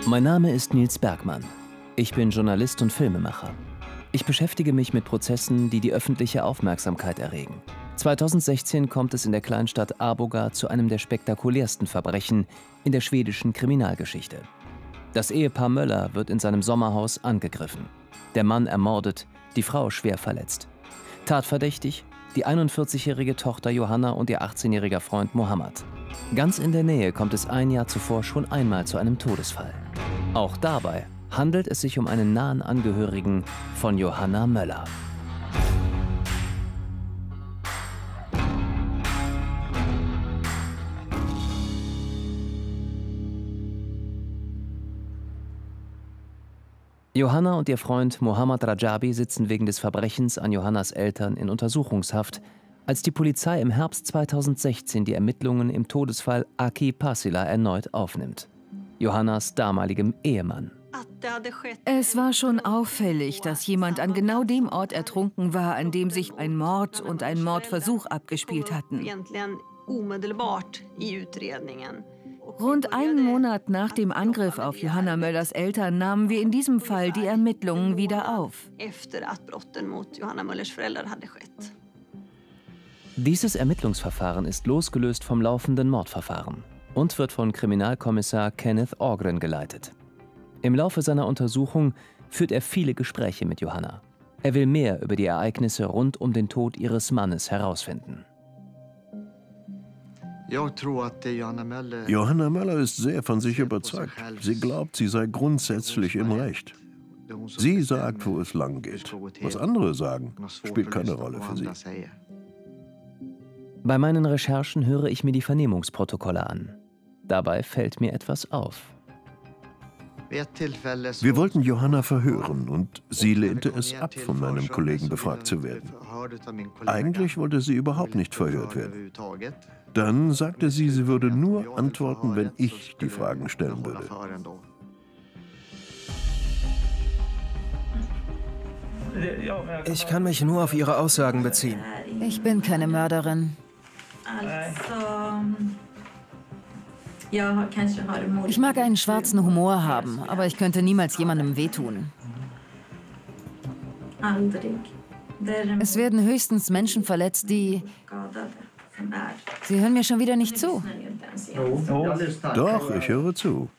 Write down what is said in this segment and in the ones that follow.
Mein Name ist Nils Bergmann. Ich bin Journalist und Filmemacher. Ich beschäftige mich mit Prozessen, die die öffentliche Aufmerksamkeit erregen. 2016 kommt es in der Kleinstadt Arboga zu einem der spektakulärsten Verbrechen in der schwedischen Kriminalgeschichte. Das Ehepaar Möller wird in seinem Sommerhaus angegriffen. Der Mann ermordet, die Frau schwer verletzt. Tatverdächtig die 41-jährige Tochter Johanna und ihr 18-jähriger Freund Mohammed. Ganz in der Nähe kommt es ein Jahr zuvor schon einmal zu einem Todesfall. Auch dabei handelt es sich um einen nahen Angehörigen von Johanna Möller. Johanna und ihr Freund Mohammad Rajabi sitzen wegen des Verbrechens an Johannas Eltern in Untersuchungshaft, als die Polizei im Herbst 2016 die Ermittlungen im Todesfall Aki Pasila erneut aufnimmt. Johannas damaligem Ehemann. Es war schon auffällig, dass jemand an genau dem Ort ertrunken war, an dem sich ein Mord und ein Mordversuch abgespielt hatten. Rund einen Monat nach dem Angriff auf Johanna Möllers Eltern nahmen wir in diesem Fall die Ermittlungen wieder auf. Dieses Ermittlungsverfahren ist losgelöst vom laufenden Mordverfahren und wird von Kriminalkommissar Kenneth Ågren geleitet. Im Laufe seiner Untersuchung führt er viele Gespräche mit Johanna. Er will mehr über die Ereignisse rund um den Tod ihres Mannes herausfinden. Johanna Möller ist sehr von sich überzeugt. Sie glaubt, sie sei grundsätzlich im Recht. Sie sagt, wo es lang geht. Was andere sagen, spielt keine Rolle für sie. Bei meinen Recherchen höre ich mir die Vernehmungsprotokolle an. Dabei fällt mir etwas auf. Wir wollten Johanna verhören und sie lehnte es ab, von meinem Kollegen befragt zu werden. Eigentlich wollte sie überhaupt nicht verhört werden. Dann sagte sie, sie würde nur antworten, wenn ich die Fragen stellen würde. Ich kann mich nur auf Ihre Aussagen beziehen. Ich bin keine Mörderin. Ich mag einen schwarzen Humor haben, aber ich könnte niemals jemandem wehtun. Es werden höchstens Menschen verletzt, die... Sie hören mir schon wieder nicht zu. Doch, ich höre zu.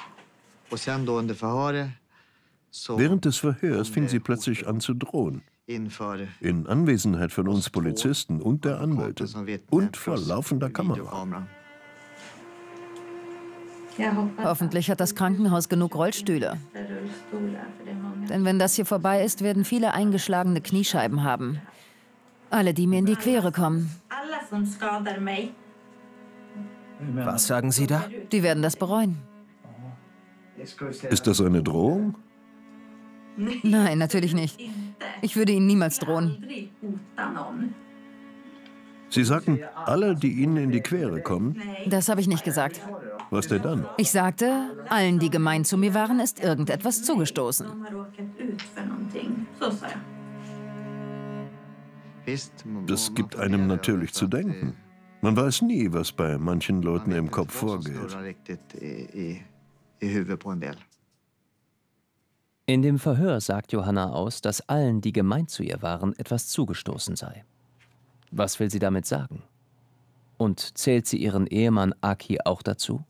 Während des Verhörs fing sie plötzlich an zu drohen. In Anwesenheit von uns Polizisten und der Anwälte. Und vor laufender Kamera. Hoffentlich hat das Krankenhaus genug Rollstühle. Denn wenn das hier vorbei ist, werden viele eingeschlagene Kniescheiben haben. Alle, die mir in die Quere kommen. Was sagen Sie da? Die werden das bereuen. Ist das eine Drohung? Nein, natürlich nicht. Ich würde Ihnen niemals drohen. Sie sagten, alle, die Ihnen in die Quere kommen? Das habe ich nicht gesagt. Was denn dann? Ich sagte, allen, die gemein zu mir waren, ist irgendetwas zugestoßen. Das gibt einem natürlich zu denken. Man weiß nie, was bei manchen Leuten im Kopf vorgeht. In dem Verhör sagt Johanna aus, dass allen, die gemein zu ihr waren, etwas zugestoßen sei. Was will sie damit sagen? Und zählt sie ihren Ehemann Aki auch dazu?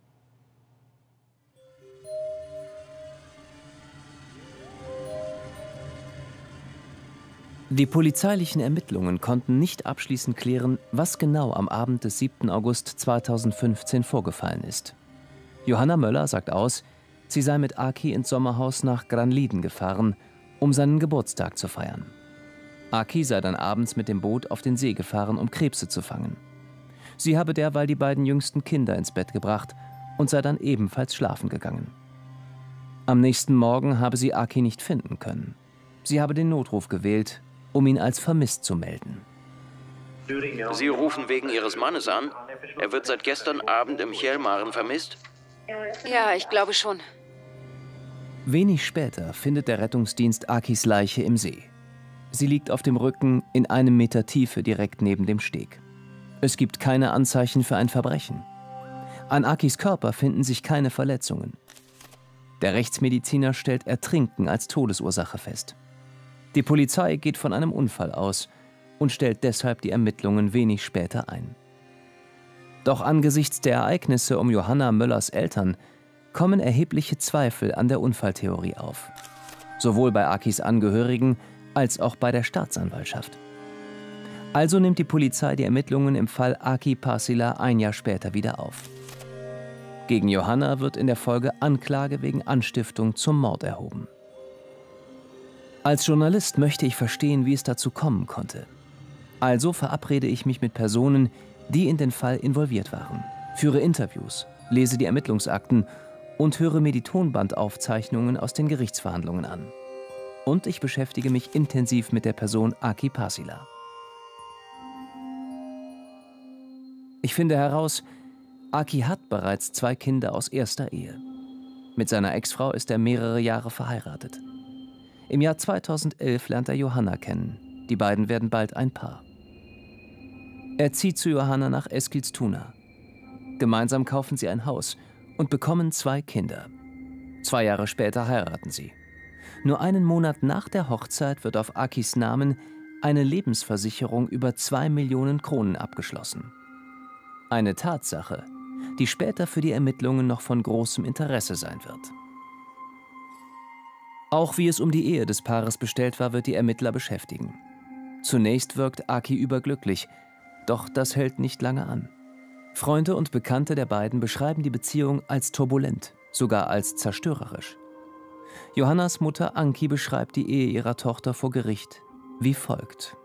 Die polizeilichen Ermittlungen konnten nicht abschließend klären, was genau am Abend des 7. August 2015 vorgefallen ist. Johanna Möller sagt aus, sie sei mit Aki ins Sommerhaus nach Granliden gefahren, um seinen Geburtstag zu feiern. Aki sei dann abends mit dem Boot auf den See gefahren, um Krebse zu fangen. Sie habe derweil die beiden jüngsten Kinder ins Bett gebracht und sei dann ebenfalls schlafen gegangen. Am nächsten Morgen habe sie Aki nicht finden können. Sie habe den Notruf gewählt, um ihn als vermisst zu melden. Sie rufen wegen Ihres Mannes an? Er wird seit gestern Abend im Hjälmaren vermisst? Ja, ich glaube schon. Wenig später findet der Rettungsdienst Akis Leiche im See. Sie liegt auf dem Rücken in 1 Meter Tiefe direkt neben dem Steg. Es gibt keine Anzeichen für ein Verbrechen. An Akis Körper finden sich keine Verletzungen. Der Rechtsmediziner stellt Ertrinken als Todesursache fest. Die Polizei geht von einem Unfall aus und stellt deshalb die Ermittlungen wenig später ein. Doch angesichts der Ereignisse um Johanna Möllers Eltern kommen erhebliche Zweifel an der Unfalltheorie auf. Sowohl bei Akis Angehörigen als auch bei der Staatsanwaltschaft. Also nimmt die Polizei die Ermittlungen im Fall Aki Pasila ein Jahr später wieder auf. Gegen Johanna wird in der Folge Anklage wegen Anstiftung zum Mord erhoben. Als Journalist möchte ich verstehen, wie es dazu kommen konnte. Also verabrede ich mich mit Personen, die in den Fall involviert waren, führe Interviews, lese die Ermittlungsakten und höre mir die Tonbandaufzeichnungen aus den Gerichtsverhandlungen an. Und ich beschäftige mich intensiv mit der Person Aki Pasila. Ich finde heraus, Aki hat bereits 2 Kinder aus erster Ehe. Mit seiner Ex-Frau ist er mehrere Jahre verheiratet. Im Jahr 2011 lernt er Johanna kennen. Die beiden werden bald ein Paar. Er zieht zu Johanna nach Eskilstuna. Gemeinsam kaufen sie ein Haus und bekommen 2 Kinder. 2 Jahre später heiraten sie. Nur einen Monat nach der Hochzeit wird auf Akis Namen eine Lebensversicherung über 2 Millionen Kronen abgeschlossen. Eine Tatsache, die später für die Ermittlungen noch von großem Interesse sein wird. Auch wie es um die Ehe des Paares bestellt war, wird die Ermittler beschäftigen. Zunächst wirkt Aki überglücklich, doch das hält nicht lange an. Freunde und Bekannte der beiden beschreiben die Beziehung als turbulent, sogar als zerstörerisch. Johannas Mutter Anki beschreibt die Ehe ihrer Tochter vor Gericht wie folgt.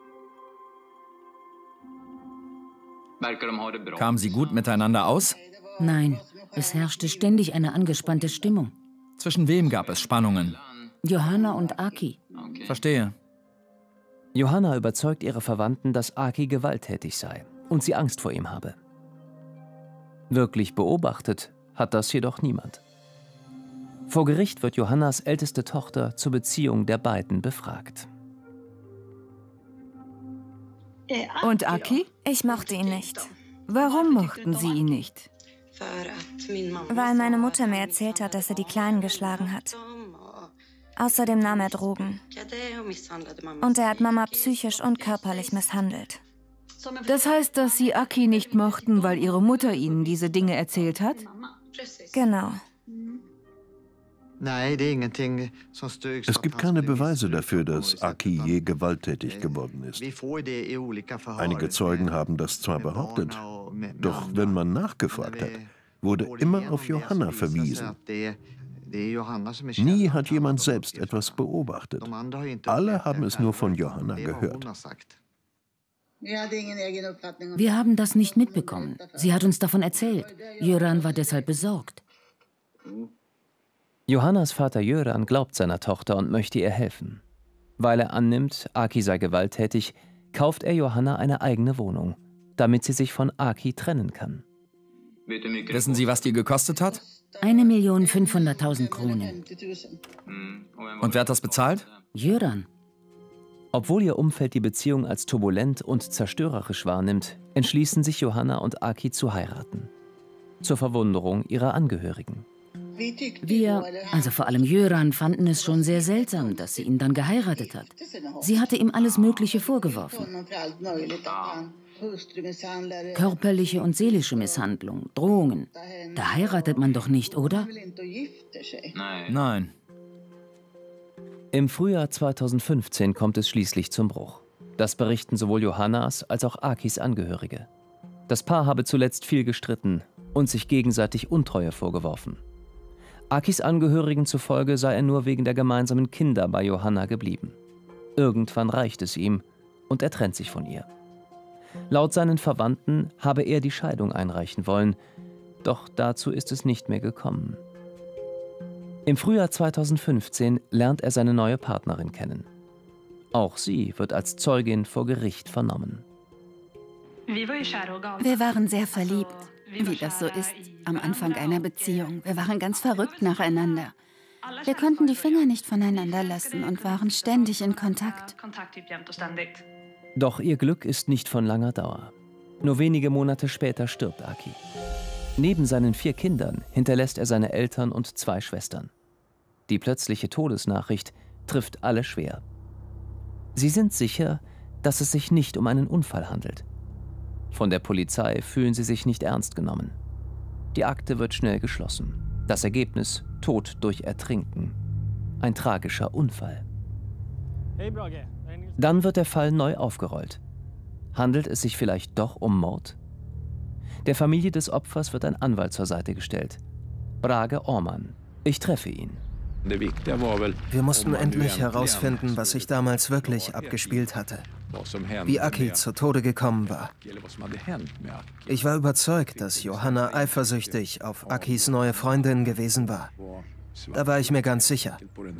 Kamen Sie gut miteinander aus? Nein, es herrschte ständig eine angespannte Stimmung. Zwischen wem gab es Spannungen? Johanna und Aki. Verstehe. Johanna überzeugt ihre Verwandten, dass Aki gewalttätig sei und sie Angst vor ihm habe. Wirklich beobachtet hat das jedoch niemand. Vor Gericht wird Johannas älteste Tochter zur Beziehung der beiden befragt. Und Aki? Ich mochte ihn nicht. Warum mochten Sie ihn nicht? Weil meine Mutter mir erzählt hat, dass er die Kleinen geschlagen hat. Außerdem nahm er Drogen. Und er hat Mama psychisch und körperlich misshandelt. Das heißt, dass Sie Aki nicht mochten, weil Ihre Mutter Ihnen diese Dinge erzählt hat? Genau. Es gibt keine Beweise dafür, dass Aki je gewalttätig geworden ist. Einige Zeugen haben das zwar behauptet, doch wenn man nachgefragt hat, wurde immer auf Johanna verwiesen. Nie hat jemand selbst etwas beobachtet. Alle haben es nur von Johanna gehört. Wir haben das nicht mitbekommen. Sie hat uns davon erzählt. Jöran war deshalb besorgt. Johannas Vater Jöran glaubt seiner Tochter und möchte ihr helfen. Weil er annimmt, Aki sei gewalttätig, kauft er Johanna eine eigene Wohnung, damit sie sich von Aki trennen kann. Wissen Sie, was die gekostet hat? 1.500.000 Kronen. Und wer hat das bezahlt? Jöran. Obwohl ihr Umfeld die Beziehung als turbulent und zerstörerisch wahrnimmt, entschließen sich Johanna und Aki zu heiraten. Zur Verwunderung ihrer Angehörigen. Wir, also vor allem Jöran, fanden es schon sehr seltsam, dass sie ihn dann geheiratet hat. Sie hatte ihm alles Mögliche vorgeworfen. Körperliche und seelische Misshandlung, Drohungen. Da heiratet man doch nicht, oder? Nein. Im Frühjahr 2015 kommt es schließlich zum Bruch. Das berichten sowohl Johannas als auch Akis Angehörige. Das Paar habe zuletzt viel gestritten und sich gegenseitig Untreue vorgeworfen. Akis Angehörigen zufolge sei er nur wegen der gemeinsamen Kinder bei Johanna geblieben. Irgendwann reicht es ihm und er trennt sich von ihr. Laut seinen Verwandten habe er die Scheidung einreichen wollen, doch dazu ist es nicht mehr gekommen. Im Frühjahr 2015 lernt er seine neue Partnerin kennen. Auch sie wird als Zeugin vor Gericht vernommen. Wir waren sehr verliebt, wie das so ist am Anfang einer Beziehung. Wir waren ganz verrückt nacheinander. Wir konnten die Finger nicht voneinander lassen und waren ständig in Kontakt. Doch ihr Glück ist nicht von langer Dauer. Nur wenige Monate später stirbt Aki. Neben seinen 4 Kindern hinterlässt er seine Eltern und 2 Schwestern. Die plötzliche Todesnachricht trifft alle schwer. Sie sind sicher, dass es sich nicht um einen Unfall handelt. Von der Polizei fühlen sie sich nicht ernst genommen. Die Akte wird schnell geschlossen. Das Ergebnis: Tod durch Ertrinken. Ein tragischer Unfall. Dann wird der Fall neu aufgerollt. Handelt es sich vielleicht doch um Mord? Der Familie des Opfers wird ein Anwalt zur Seite gestellt. Brage Orman. Ich treffe ihn. Wir mussten endlich herausfinden, was sich damals wirklich abgespielt hatte. Wie Aki zu Tode gekommen war. Ich war überzeugt, dass Johanna eifersüchtig auf Akis neue Freundin gewesen war. Da war ich mir ganz sicher.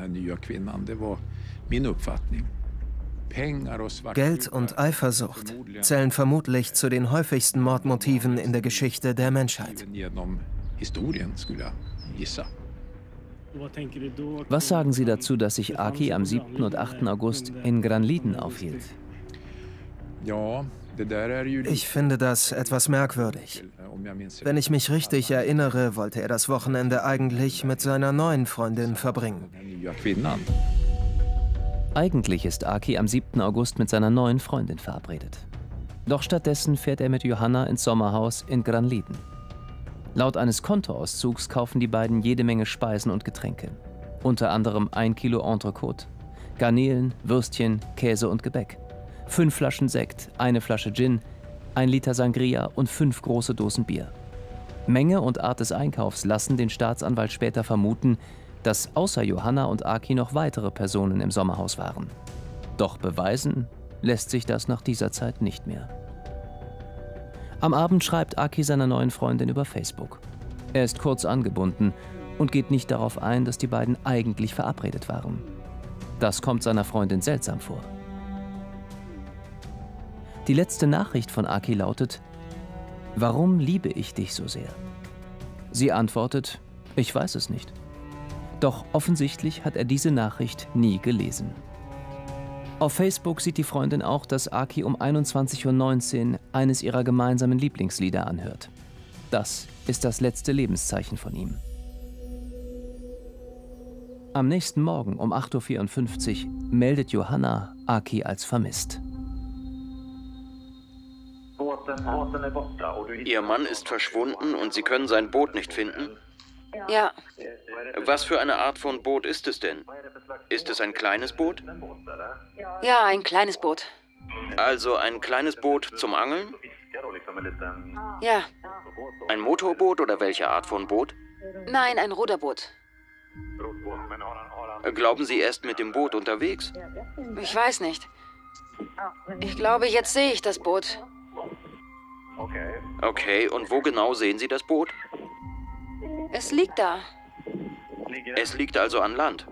Geld und Eifersucht zählen vermutlich zu den häufigsten Mordmotiven in der Geschichte der Menschheit. Was sagen Sie dazu, dass sich Aki am 7. und 8. August in Granliden aufhielt? Ich finde das etwas merkwürdig. Wenn ich mich richtig erinnere, wollte er das Wochenende eigentlich mit seiner neuen Freundin verbringen. Eigentlich ist Aki am 7. August mit seiner neuen Freundin verabredet. Doch stattdessen fährt er mit Johanna ins Sommerhaus in Granliden. Laut eines Kontoauszugs kaufen die beiden jede Menge Speisen und Getränke. Unter anderem 1 Kilo Entrecote, Garnelen, Würstchen, Käse und Gebäck, 5 Flaschen Sekt, 1 Flasche Gin, 1 Liter Sangria und 5 große Dosen Bier. Menge und Art des Einkaufs lassen den Staatsanwalt später vermuten, dass außer Johanna und Aki noch weitere Personen im Sommerhaus waren. Doch beweisen lässt sich das nach dieser Zeit nicht mehr. Am Abend schreibt Aki seiner neuen Freundin über Facebook. Er ist kurz angebunden und geht nicht darauf ein, dass die beiden eigentlich verabredet waren. Das kommt seiner Freundin seltsam vor. Die letzte Nachricht von Aki lautet: Warum liebe ich dich so sehr? Sie antwortet: Ich weiß es nicht. Doch offensichtlich hat er diese Nachricht nie gelesen. Auf Facebook sieht die Freundin auch, dass Aki um 21:19 Uhr eines ihrer gemeinsamen Lieblingslieder anhört. Das ist das letzte Lebenszeichen von ihm. Am nächsten Morgen um 8:54 Uhr meldet Johanna Aki als vermisst. Ihr Mann ist verschwunden und Sie können sein Boot nicht finden? Ja. Was für eine Art von Boot ist es denn? Ist es ein kleines Boot? Ja, ein kleines Boot. Also ein kleines Boot zum Angeln? Ja. Ein Motorboot oder welche Art von Boot? Nein, ein Ruderboot. Glauben Sie, er ist mit dem Boot unterwegs? Ich weiß nicht. Ich glaube, jetzt sehe ich das Boot. Okay, und wo genau sehen Sie das Boot? Es liegt da. Es liegt also an Land?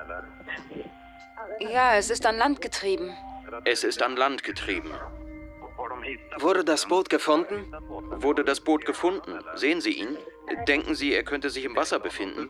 Ja, es ist an Land getrieben. Es ist an Land getrieben. Wurde das Boot gefunden? Wurde das Boot gefunden? Sehen Sie ihn? Denken Sie, er könnte sich im Wasser befinden?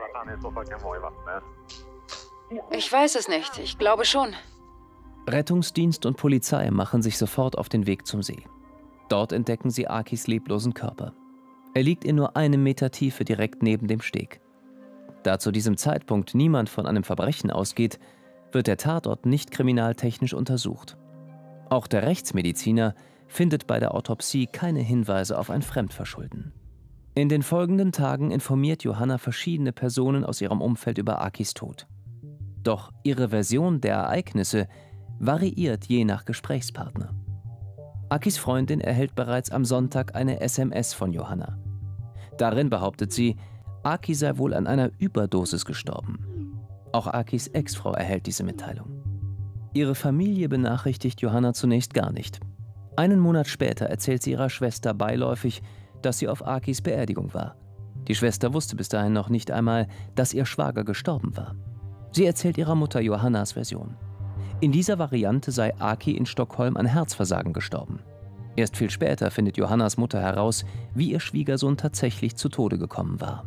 Ich weiß es nicht. Ich glaube schon. Rettungsdienst und Polizei machen sich sofort auf den Weg zum See. Dort entdecken sie Akis leblosen Körper. Er liegt in nur 1 Meter Tiefe direkt neben dem Steg. Da zu diesem Zeitpunkt niemand von einem Verbrechen ausgeht, wird der Tatort nicht kriminaltechnisch untersucht. Auch der Rechtsmediziner findet bei der Autopsie keine Hinweise auf ein Fremdverschulden. In den folgenden Tagen informiert Johanna verschiedene Personen aus ihrem Umfeld über Akis Tod. Doch ihre Version der Ereignisse variiert je nach Gesprächspartner. Akis Freundin erhält bereits am Sonntag eine SMS von Johanna. Darin behauptet sie, Aki sei wohl an einer Überdosis gestorben. Auch Akis Ex-Frau erhält diese Mitteilung. Ihre Familie benachrichtigt Johanna zunächst gar nicht. Einen Monat später erzählt sie ihrer Schwester beiläufig, dass sie auf Akis Beerdigung war. Die Schwester wusste bis dahin noch nicht einmal, dass ihr Schwager gestorben war. Sie erzählt ihrer Mutter Johannas Version. In dieser Variante sei Aki in Stockholm an Herzversagen gestorben. Erst viel später findet Johannas Mutter heraus, wie ihr Schwiegersohn tatsächlich zu Tode gekommen war.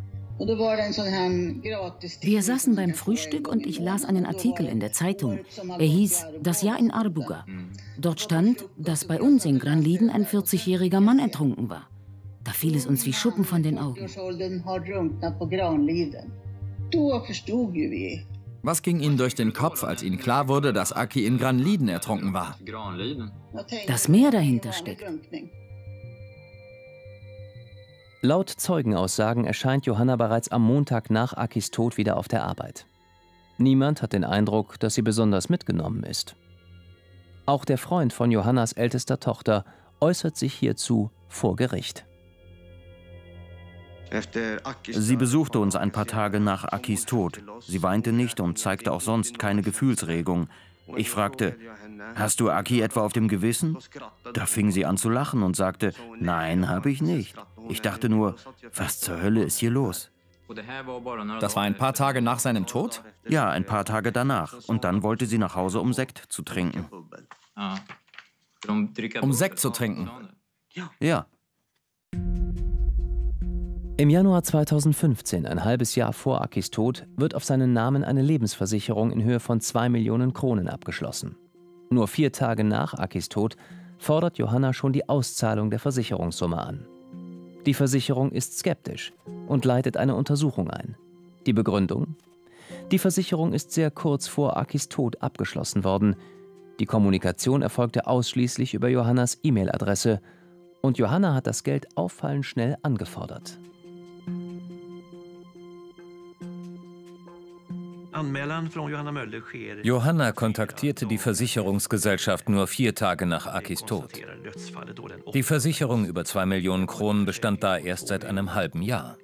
Wir saßen beim Frühstück und ich las einen Artikel in der Zeitung. Er hieß „Das Jahr in Arboga". Dort stand, dass bei uns in Granliden ein 40-jähriger Mann ertrunken war. Da fiel es uns wie Schuppen von den Augen. Was ging Ihnen durch den Kopf, als Ihnen klar wurde, dass Aki in Granliden ertrunken war? Das Meer dahinter steckt. Laut Zeugenaussagen erscheint Johanna bereits am Montag nach Akis Tod wieder auf der Arbeit. Niemand hat den Eindruck, dass sie besonders mitgenommen ist. Auch der Freund von Johannas ältester Tochter äußert sich hierzu vor Gericht. Sie besuchte uns ein paar Tage nach Akis Tod. Sie weinte nicht und zeigte auch sonst keine Gefühlsregung. Ich fragte, hast du Aki etwa auf dem Gewissen? Da fing sie an zu lachen und sagte, nein, habe ich nicht. Ich dachte nur, was zur Hölle ist hier los? Das war ein paar Tage nach seinem Tod? Ja, ein paar Tage danach. Und dann wollte sie nach Hause, um Sekt zu trinken. Um Sekt zu trinken? Ja. Im Januar 2015, ein halbes Jahr vor Akis Tod, wird auf seinen Namen eine Lebensversicherung in Höhe von 2 Millionen Kronen abgeschlossen. Nur 4 Tage nach Akis Tod fordert Johanna schon die Auszahlung der Versicherungssumme an. Die Versicherung ist skeptisch und leitet eine Untersuchung ein. Die Begründung? Die Versicherung ist sehr kurz vor Akis Tod abgeschlossen worden. Die Kommunikation erfolgte ausschließlich über Johannas E-Mail-Adresse und Johanna hat das Geld auffallend schnell angefordert. Johanna kontaktierte die Versicherungsgesellschaft nur 4 Tage nach Akis Tod. Die Versicherung über 2 Millionen Kronen bestand da erst seit einem halben Jahr.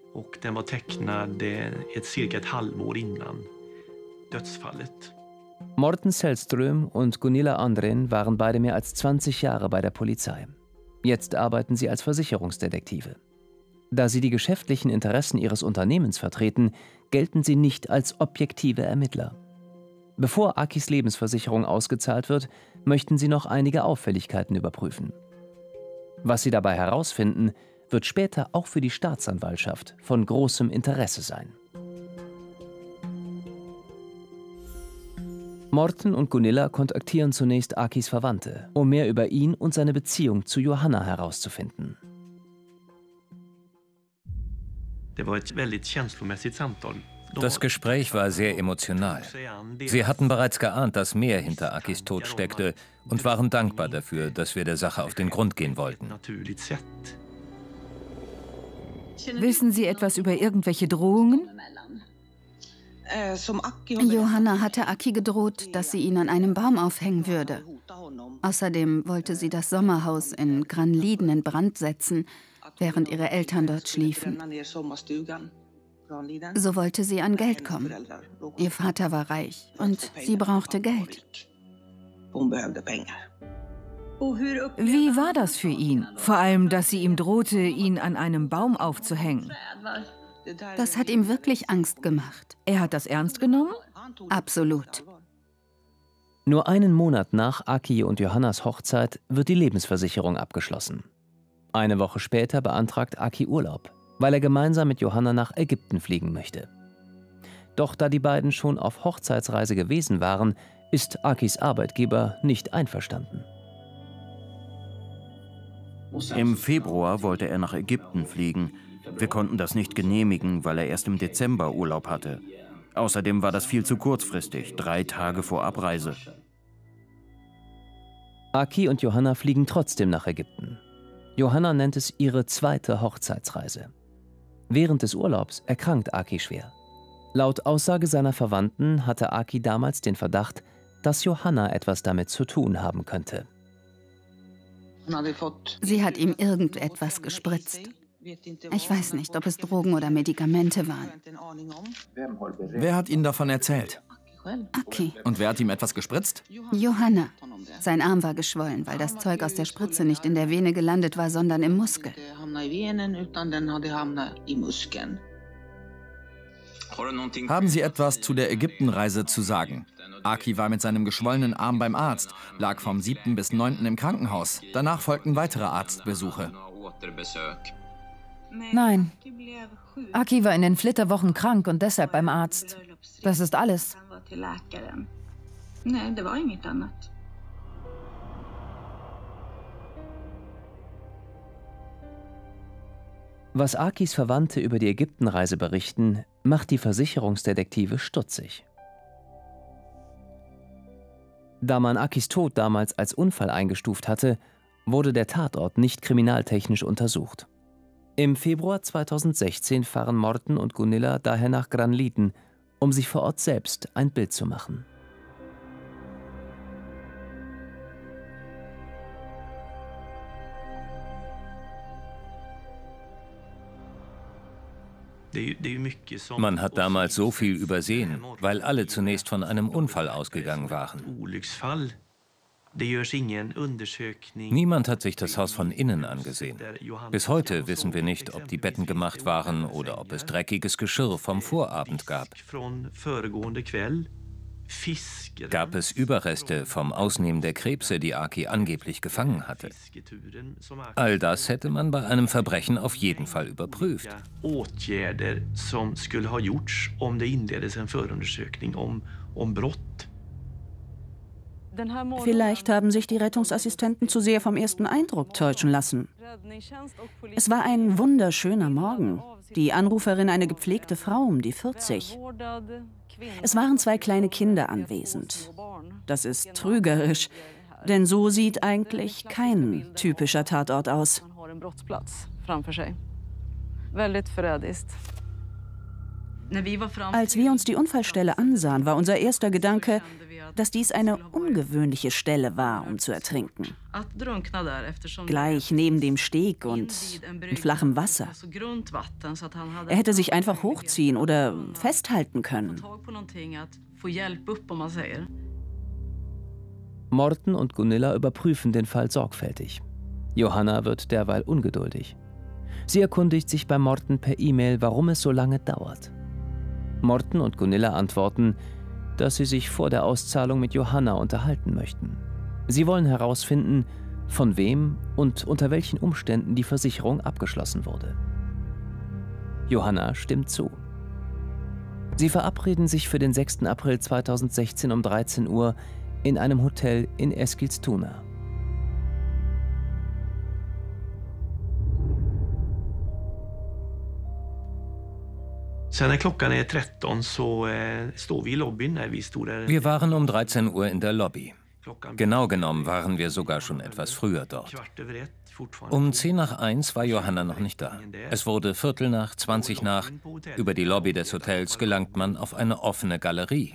Morten Sällström und Gunilla Andren waren beide mehr als 20 Jahre bei der Polizei. Jetzt arbeiten sie als Versicherungsdetektive. Da sie die geschäftlichen Interessen ihres Unternehmens vertreten, gelten sie nicht als objektive Ermittler. Bevor Akis Lebensversicherung ausgezahlt wird, möchten sie noch einige Auffälligkeiten überprüfen. Was sie dabei herausfinden, wird später auch für die Staatsanwaltschaft von großem Interesse sein. Morten und Gunilla kontaktieren zunächst Akis Verwandte, um mehr über ihn und seine Beziehung zu Johanna herauszufinden. Das Gespräch war sehr emotional. Sie hatten bereits geahnt, dass mehr hinter Akis Tod steckte und waren dankbar dafür, dass wir der Sache auf den Grund gehen wollten. Wissen Sie etwas über irgendwelche Drohungen? Johanna hatte Aki gedroht, dass sie ihn an einem Baum aufhängen würde. Außerdem wollte sie das Sommerhaus in Granliden in Brand setzen, während ihre Eltern dort schliefen. So wollte sie an Geld kommen. Ihr Vater war reich und sie brauchte Geld. Wie war das für ihn? Vor allem, dass sie ihm drohte, ihn an einem Baum aufzuhängen. Das hat ihm wirklich Angst gemacht. Er hat das ernst genommen? Absolut. Nur einen Monat nach Aki und Johannas Hochzeit wird die Lebensversicherung abgeschlossen. Eine Woche später beantragt Aki Urlaub, weil er gemeinsam mit Johanna nach Ägypten fliegen möchte. Doch da die beiden schon auf Hochzeitsreise gewesen waren, ist Akis Arbeitgeber nicht einverstanden. Im Februar wollte er nach Ägypten fliegen. Wir konnten das nicht genehmigen, weil er erst im Dezember Urlaub hatte. Außerdem war das viel zu kurzfristig, 3 Tage vor Abreise. Aki und Johanna fliegen trotzdem nach Ägypten. Johanna nennt es ihre zweite Hochzeitsreise. Während des Urlaubs erkrankt Aki schwer. Laut Aussage seiner Verwandten hatte Aki damals den Verdacht, dass Johanna etwas damit zu tun haben könnte. Sie hat ihm irgendetwas gespritzt. Ich weiß nicht, ob es Drogen oder Medikamente waren. Wer hat Ihnen davon erzählt? Aki. Und wer hat ihm etwas gespritzt? Johanna. Sein Arm war geschwollen, weil das Zeug aus der Spritze nicht in der Vene gelandet war, sondern im Muskel. Haben Sie etwas zu der Ägyptenreise zu sagen? Aki war mit seinem geschwollenen Arm beim Arzt, lag vom 7. bis 9. im Krankenhaus. Danach folgten weitere Arztbesuche. Nein. Aki war in den Flitterwochen krank und deshalb beim Arzt. Das ist alles. Was Akis Verwandte über die Ägyptenreise berichten, macht die Versicherungsdetektive stutzig. Da man Akis Tod damals als Unfall eingestuft hatte, wurde der Tatort nicht kriminaltechnisch untersucht. Im Februar 2016 fahren Morten und Gunilla daher nach Granliden, um sich vor Ort selbst ein Bild zu machen. Man hat damals so viel übersehen, weil alle zunächst von einem Unfall ausgegangen waren. Niemand hat sich das Haus von innen angesehen. Bis heute wissen wir nicht, ob die Betten gemacht waren oder ob es dreckiges Geschirr vom Vorabend gab. Gab es Überreste vom Ausnehmen der Krebse, die Aki angeblich gefangen hatte? All das hätte man bei einem Verbrechen auf jeden Fall überprüft. Vielleicht haben sich die Rettungsassistenten zu sehr vom ersten Eindruck täuschen lassen. Es war ein wunderschöner Morgen. Die Anruferin eine gepflegte Frau um die 40. Es waren 2 kleine Kinder anwesend. Das ist trügerisch, denn so sieht eigentlich kein typischer Tatort aus. Als wir uns die Unfallstelle ansahen, war unser erster Gedanke, dass dies eine ungewöhnliche Stelle war, um zu ertrinken. Gleich neben dem Steg und in flachem Wasser. Er hätte sich einfach hochziehen oder festhalten können. Morten und Gunilla überprüfen den Fall sorgfältig. Johanna wird derweil ungeduldig. Sie erkundigt sich bei Morten per E-Mail, warum es so lange dauert. Morten und Gunilla antworten, dass sie sich vor der Auszahlung mit Johanna unterhalten möchten. Sie wollen herausfinden, von wem und unter welchen Umständen die Versicherung abgeschlossen wurde. Johanna stimmt zu. Sie verabreden sich für den 6. April 2016 um 13 Uhr in einem Hotel in Eskilstuna. Wir waren um 13 Uhr in der Lobby. Genau genommen waren wir sogar schon etwas früher dort. Um 1:10 war Johanna noch nicht da. Es wurde 1:15, Über die Lobby des Hotels gelangt man auf eine offene Galerie.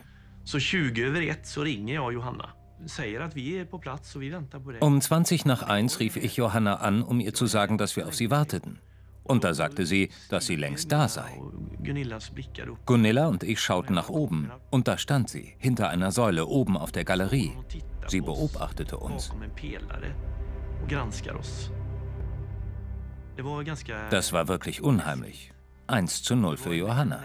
Um 1:20 rief ich Johanna an, um ihr zu sagen, dass wir auf sie warteten. Und da sagte sie, dass sie längst da sei. Gunilla und ich schauten nach oben und da stand sie, hinter einer Säule oben auf der Galerie. Sie beobachtete uns. Das war wirklich unheimlich. 1:0 für Johanna.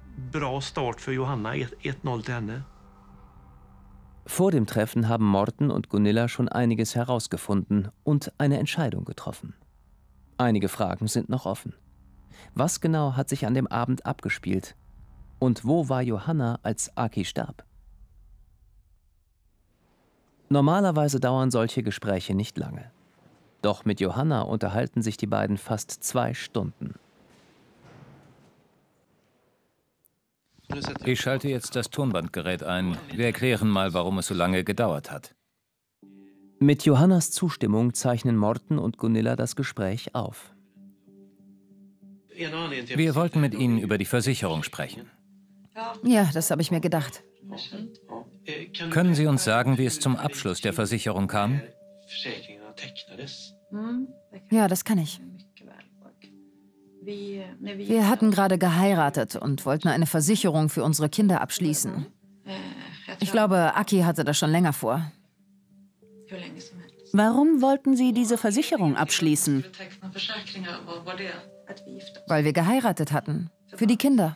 Vor dem Treffen haben Morten und Gunilla schon einiges herausgefunden und eine Entscheidung getroffen. Einige Fragen sind noch offen. Was genau hat sich an dem Abend abgespielt? Und wo war Johanna, als Aki starb? Normalerweise dauern solche Gespräche nicht lange. Doch mit Johanna unterhalten sich die beiden fast 2 Stunden. Ich schalte jetzt das Tonbandgerät ein. Wir erklären mal, warum es so lange gedauert hat. Mit Johannas Zustimmung zeichnen Morten und Gunilla das Gespräch auf. Wir wollten mit Ihnen über die Versicherung sprechen. Ja, das habe ich mir gedacht. Können Sie uns sagen, wie es zum Abschluss der Versicherung kam? Ja, das kann ich. Wir hatten gerade geheiratet und wollten eine Versicherung für unsere Kinder abschließen. Ich glaube, Aki hatte das schon länger vor. Warum wollten Sie diese Versicherung abschließen? Weil wir geheiratet hatten. Für die Kinder.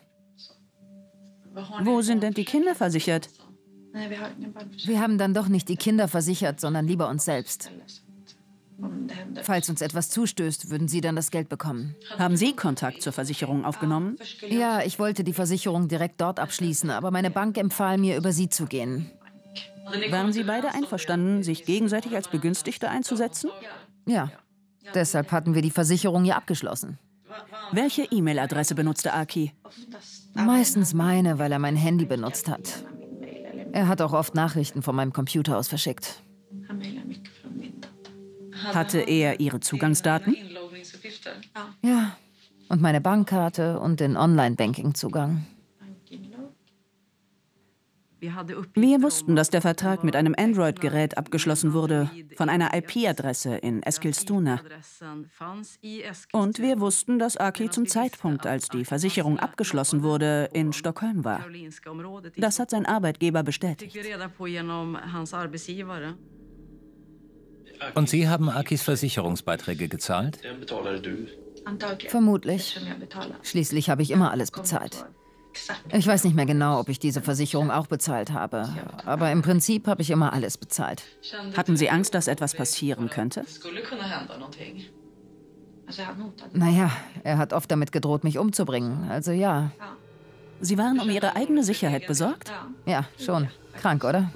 Wo sind denn die Kinder versichert? Wir haben dann doch nicht die Kinder versichert, sondern lieber uns selbst. Falls uns etwas zustößt, würden Sie dann das Geld bekommen. Haben Sie Kontakt zur Versicherung aufgenommen? Ja, ich wollte die Versicherung direkt dort abschließen, aber meine Bank empfahl mir, über Sie zu gehen. Waren Sie beide einverstanden, sich gegenseitig als Begünstigte einzusetzen? Ja, deshalb hatten wir die Versicherung ja abgeschlossen. Welche E-Mail-Adresse benutzte Aki? Meistens meine, weil er mein Handy benutzt hat. Er hat auch oft Nachrichten von meinem Computer aus verschickt. Hatte er Ihre Zugangsdaten? Ja, und meine Bankkarte und den Online-Banking-Zugang. Wir wussten, dass der Vertrag mit einem Android-Gerät abgeschlossen wurde, von einer IP-Adresse in Eskilstuna. Und wir wussten, dass Aki zum Zeitpunkt, als die Versicherung abgeschlossen wurde, in Stockholm war. Das hat sein Arbeitgeber bestätigt. Und Sie haben Akis Versicherungsbeiträge gezahlt? Vermutlich. Schließlich habe ich immer alles bezahlt. Ich weiß nicht mehr genau, ob ich diese Versicherung auch bezahlt habe. Aber im Prinzip habe ich immer alles bezahlt. Hatten Sie Angst, dass etwas passieren könnte? Naja, er hat oft damit gedroht, mich umzubringen. Also ja. Sie waren um Ihre eigene Sicherheit besorgt? Ja, schon. Krank, oder?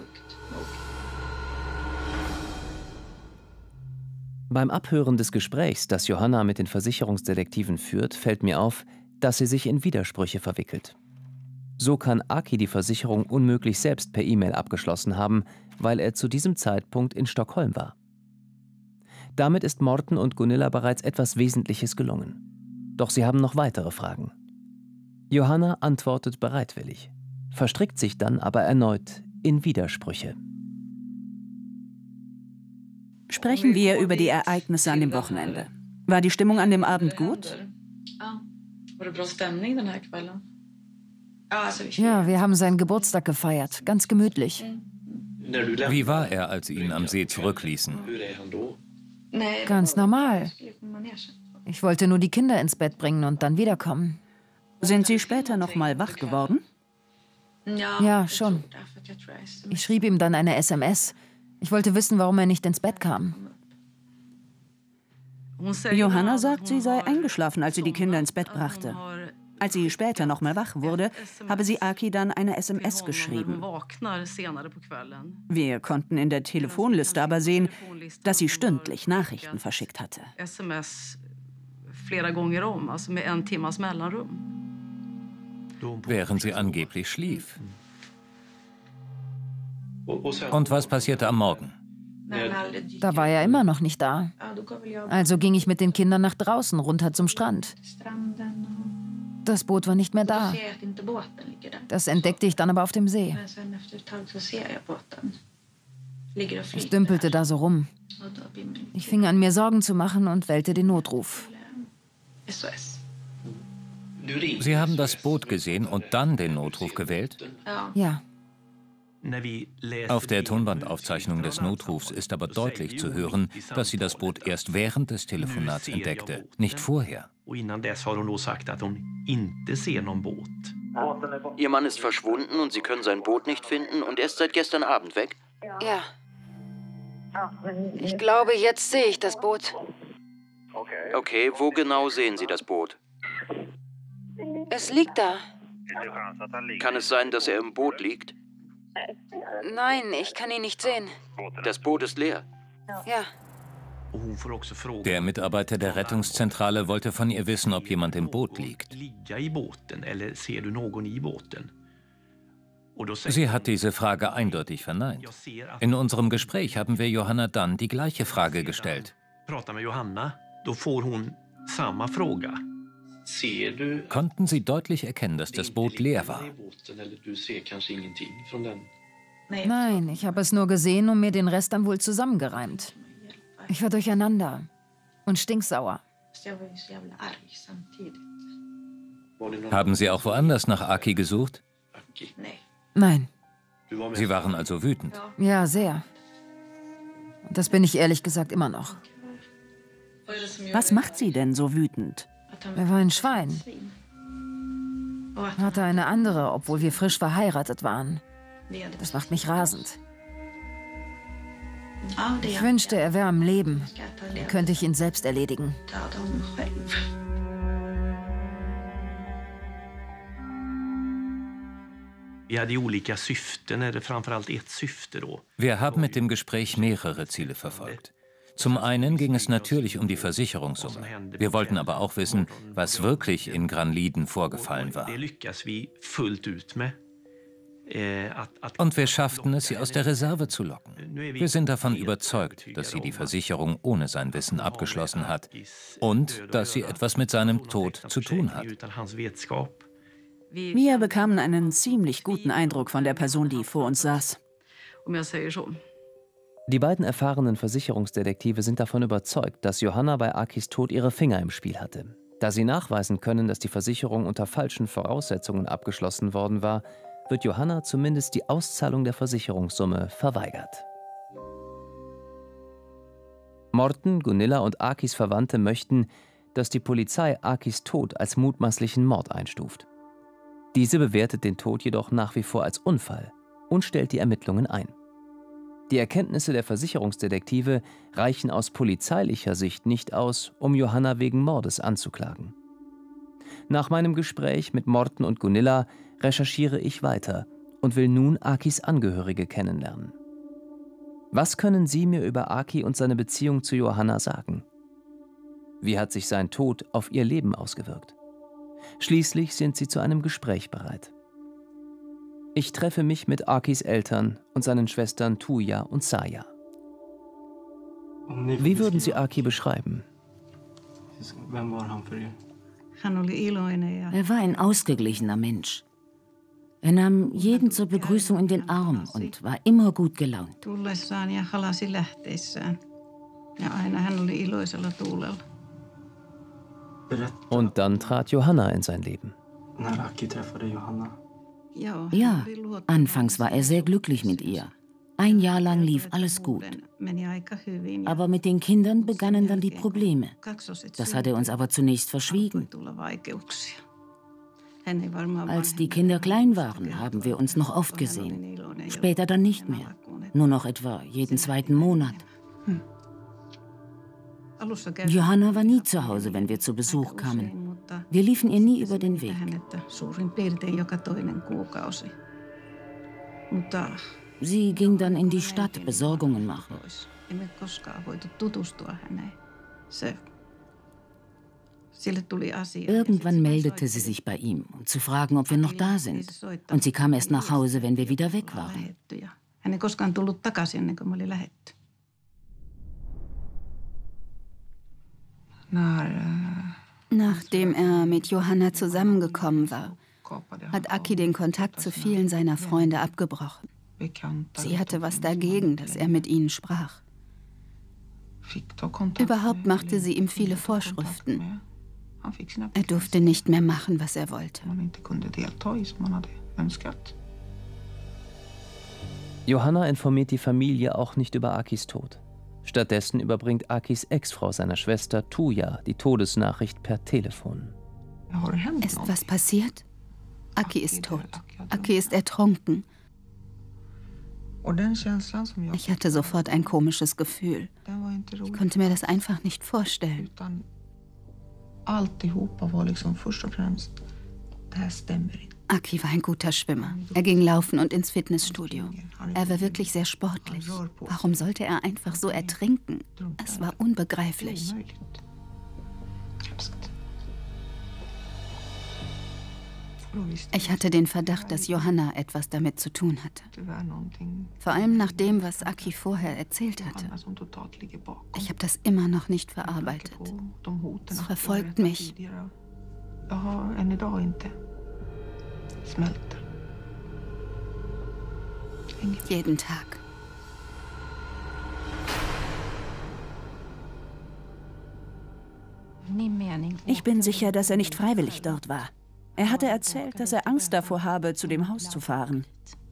Beim Abhören des Gesprächs, das Johanna mit den Versicherungsdetektiven führt, fällt mir auf, dass sie sich in Widersprüche verwickelt. So kann Aki die Versicherung unmöglich selbst per E-Mail abgeschlossen haben, weil er zu diesem Zeitpunkt in Stockholm war. Damit ist Morten und Gunilla bereits etwas Wesentliches gelungen. Doch sie haben noch weitere Fragen. Johanna antwortet bereitwillig, verstrickt sich dann aber erneut in Widersprüche. Sprechen wir über die Ereignisse an dem Wochenende. War die Stimmung an dem Abend gut? Ja, wir haben seinen Geburtstag gefeiert, ganz gemütlich. Wie war er, als Sie ihn am See zurückließen? Ganz normal. Ich wollte nur die Kinder ins Bett bringen und dann wiederkommen. Sind Sie später noch mal wach geworden? Ja, schon. Ich schrieb ihm dann eine SMS. Ich wollte wissen, warum er nicht ins Bett kam. Johanna sagt, sie sei eingeschlafen, als sie die Kinder ins Bett brachte. Als sie später noch mal wach wurde, habe sie Aki dann eine SMS geschrieben. Wir konnten in der Telefonliste aber sehen, dass sie stündlich Nachrichten verschickt hatte. Während sie angeblich schlief. Und was passierte am Morgen? Da war er immer noch nicht da. Also ging ich mit den Kindern nach draußen, runter zum Strand. Das Boot war nicht mehr da. Das entdeckte ich dann aber auf dem See. Ich dümpelte da so rum. Ich fing an, mir Sorgen zu machen und wählte den Notruf. Sie haben das Boot gesehen und dann den Notruf gewählt? Ja. Auf der Tonbandaufzeichnung des Notrufs ist aber deutlich zu hören, dass sie das Boot erst während des Telefonats entdeckte, nicht vorher. Ihr Mann ist verschwunden und Sie können sein Boot nicht finden und er ist seit gestern Abend weg? Ja. Ich glaube, jetzt sehe ich das Boot. Okay, wo genau sehen Sie das Boot? Es liegt da. Kann es sein, dass er im Boot liegt? Nein, ich kann ihn nicht sehen. Das Boot ist leer. Ja. Der Mitarbeiter der Rettungszentrale wollte von ihr wissen, ob jemand im Boot liegt. Sie hat diese Frage eindeutig verneint. In unserem Gespräch haben wir Johanna dann die gleiche Frage gestellt. Konnten Sie deutlich erkennen, dass das Boot leer war? Nein, ich habe es nur gesehen und mir den Rest dann wohl zusammengereimt. Ich war durcheinander und stinksauer. Haben Sie auch woanders nach Aki gesucht? Nein. Sie waren also wütend? Ja, sehr. Und das bin ich ehrlich gesagt immer noch. Was macht Sie denn so wütend? Er war ein Schwein. Hatte eine andere, obwohl wir frisch verheiratet waren. Das macht mich rasend. Ich wünschte, er wäre am Leben. Dann könnte ich ihn selbst erledigen. Wir haben mit dem Gespräch mehrere Ziele verfolgt. Zum einen ging es natürlich um die Versicherungssumme. Wir wollten aber auch wissen, was wirklich in Granliden vorgefallen war. Und wir schafften es, sie aus der Reserve zu locken. Wir sind davon überzeugt, dass sie die Versicherung ohne sein Wissen abgeschlossen hat und dass sie etwas mit seinem Tod zu tun hat. Wir bekamen einen ziemlich guten Eindruck von der Person, die vor uns saß. Die beiden erfahrenen Versicherungsdetektive sind davon überzeugt, dass Johanna bei Akis Tod ihre Finger im Spiel hatte. Da sie nachweisen können, dass die Versicherung unter falschen Voraussetzungen abgeschlossen worden war, wird Johanna zumindest die Auszahlung der Versicherungssumme verweigert. Morten, Gunilla und Akis Verwandte möchten, dass die Polizei Akis Tod als mutmaßlichen Mord einstuft. Diese bewertet den Tod jedoch nach wie vor als Unfall und stellt die Ermittlungen ein. Die Erkenntnisse der Versicherungsdetektive reichen aus polizeilicher Sicht nicht aus, um Johanna wegen Mordes anzuklagen. Nach meinem Gespräch mit Morten und Gunilla recherchiere ich weiter und will nun Akis Angehörige kennenlernen. Was können sie mir über Aki und seine Beziehung zu Johanna sagen? Wie hat sich sein Tod auf ihr Leben ausgewirkt? Schließlich sind sie zu einem Gespräch bereit. Ich treffe mich mit Akis Eltern und seinen Schwestern Tuija und Saya. Wie würden Sie Aki beschreiben? Er war ein ausgeglichener Mensch. Er nahm jeden zur Begrüßung in den Arm und war immer gut gelaunt. Und dann trat Johanna in sein Leben. Ja, anfangs war er sehr glücklich mit ihr. Ein Jahr lang lief alles gut. Aber mit den Kindern begannen dann die Probleme. Das hat er uns aber zunächst verschwiegen. Als die Kinder klein waren, haben wir uns noch oft gesehen. Später dann nicht mehr. Nur noch etwa jeden zweiten Monat. Johanna war nie zu Hause, wenn wir zu Besuch kamen. Wir liefen ihr nie über den Weg. Sie ging dann in die Stadt Besorgungen machen. Irgendwann meldete sie sich bei ihm, um zu fragen, ob wir noch da sind. Und sie kam erst nach Hause, wenn wir wieder weg waren. Nachdem er mit Johanna zusammengekommen war, hat Aki den Kontakt zu vielen seiner Freunde abgebrochen. Sie hatte was dagegen, dass er mit ihnen sprach. Überhaupt machte sie ihm viele Vorschriften. Er durfte nicht mehr machen, was er wollte. Johanna informiert die Familie auch nicht über Akis Tod. Stattdessen überbringt Akis Ex-Frau seiner Schwester Tuija die Todesnachricht per Telefon. Ist was passiert? Aki ist tot. Aki ist ertrunken. Ich hatte sofort ein komisches Gefühl. Ich konnte mir das einfach nicht vorstellen. Aki war ein guter Schwimmer. Er ging laufen und ins Fitnessstudio. Er war wirklich sehr sportlich. Warum sollte er einfach so ertrinken? Es war unbegreiflich. Ich hatte den Verdacht, dass Johanna etwas damit zu tun hatte. Vor allem nach dem, was Aki vorher erzählt hatte. Ich habe das immer noch nicht verarbeitet. Es verfolgt mich. Jeden Tag. Ich bin sicher, dass er nicht freiwillig dort war. Er hatte erzählt, dass er Angst davor habe, zu dem Haus zu fahren.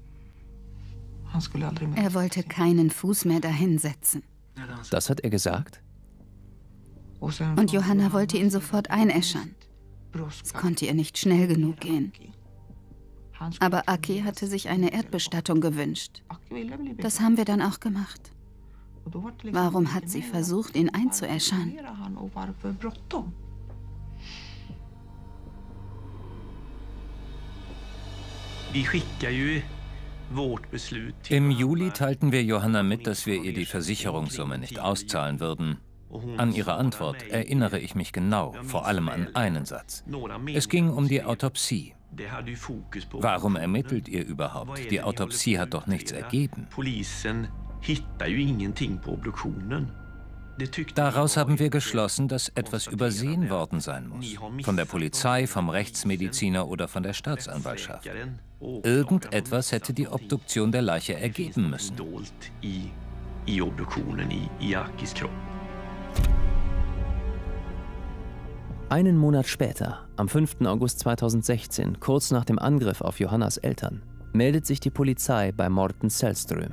Er wollte keinen Fuß mehr dahin setzen. Das hat er gesagt? Und Johanna wollte ihn sofort einäschern. Es konnte ihr nicht schnell genug gehen. Aber Aki hatte sich eine Erdbestattung gewünscht. Das haben wir dann auch gemacht. Warum hat sie versucht, ihn einzuäschern? Im Juli teilten wir Johanna mit, dass wir ihr die Versicherungssumme nicht auszahlen würden. An ihre Antwort erinnere ich mich genau, vor allem an einen Satz. Es ging um die Autopsie. Warum ermittelt ihr überhaupt? Die Autopsie hat doch nichts ergeben. Daraus haben wir geschlossen, dass etwas übersehen worden sein muss. Von der Polizei, vom Rechtsmediziner oder von der Staatsanwaltschaft. Irgendetwas hätte die Obduktion der Leiche ergeben müssen. Einen Monat später, am 5. August 2016, kurz nach dem Angriff auf Johannas Eltern, meldet sich die Polizei bei Morten Sällström.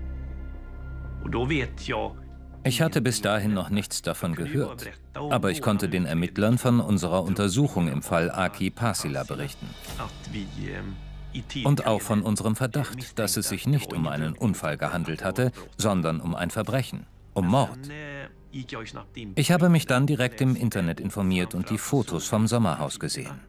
Ich hatte bis dahin noch nichts davon gehört, aber ich konnte den Ermittlern von unserer Untersuchung im Fall Aki Pasila berichten. Und auch von unserem Verdacht, dass es sich nicht um einen Unfall gehandelt hatte, sondern um ein Verbrechen, um Mord. Ich habe mich dann direkt im Internet informiert und die Fotos vom Sommerhaus gesehen.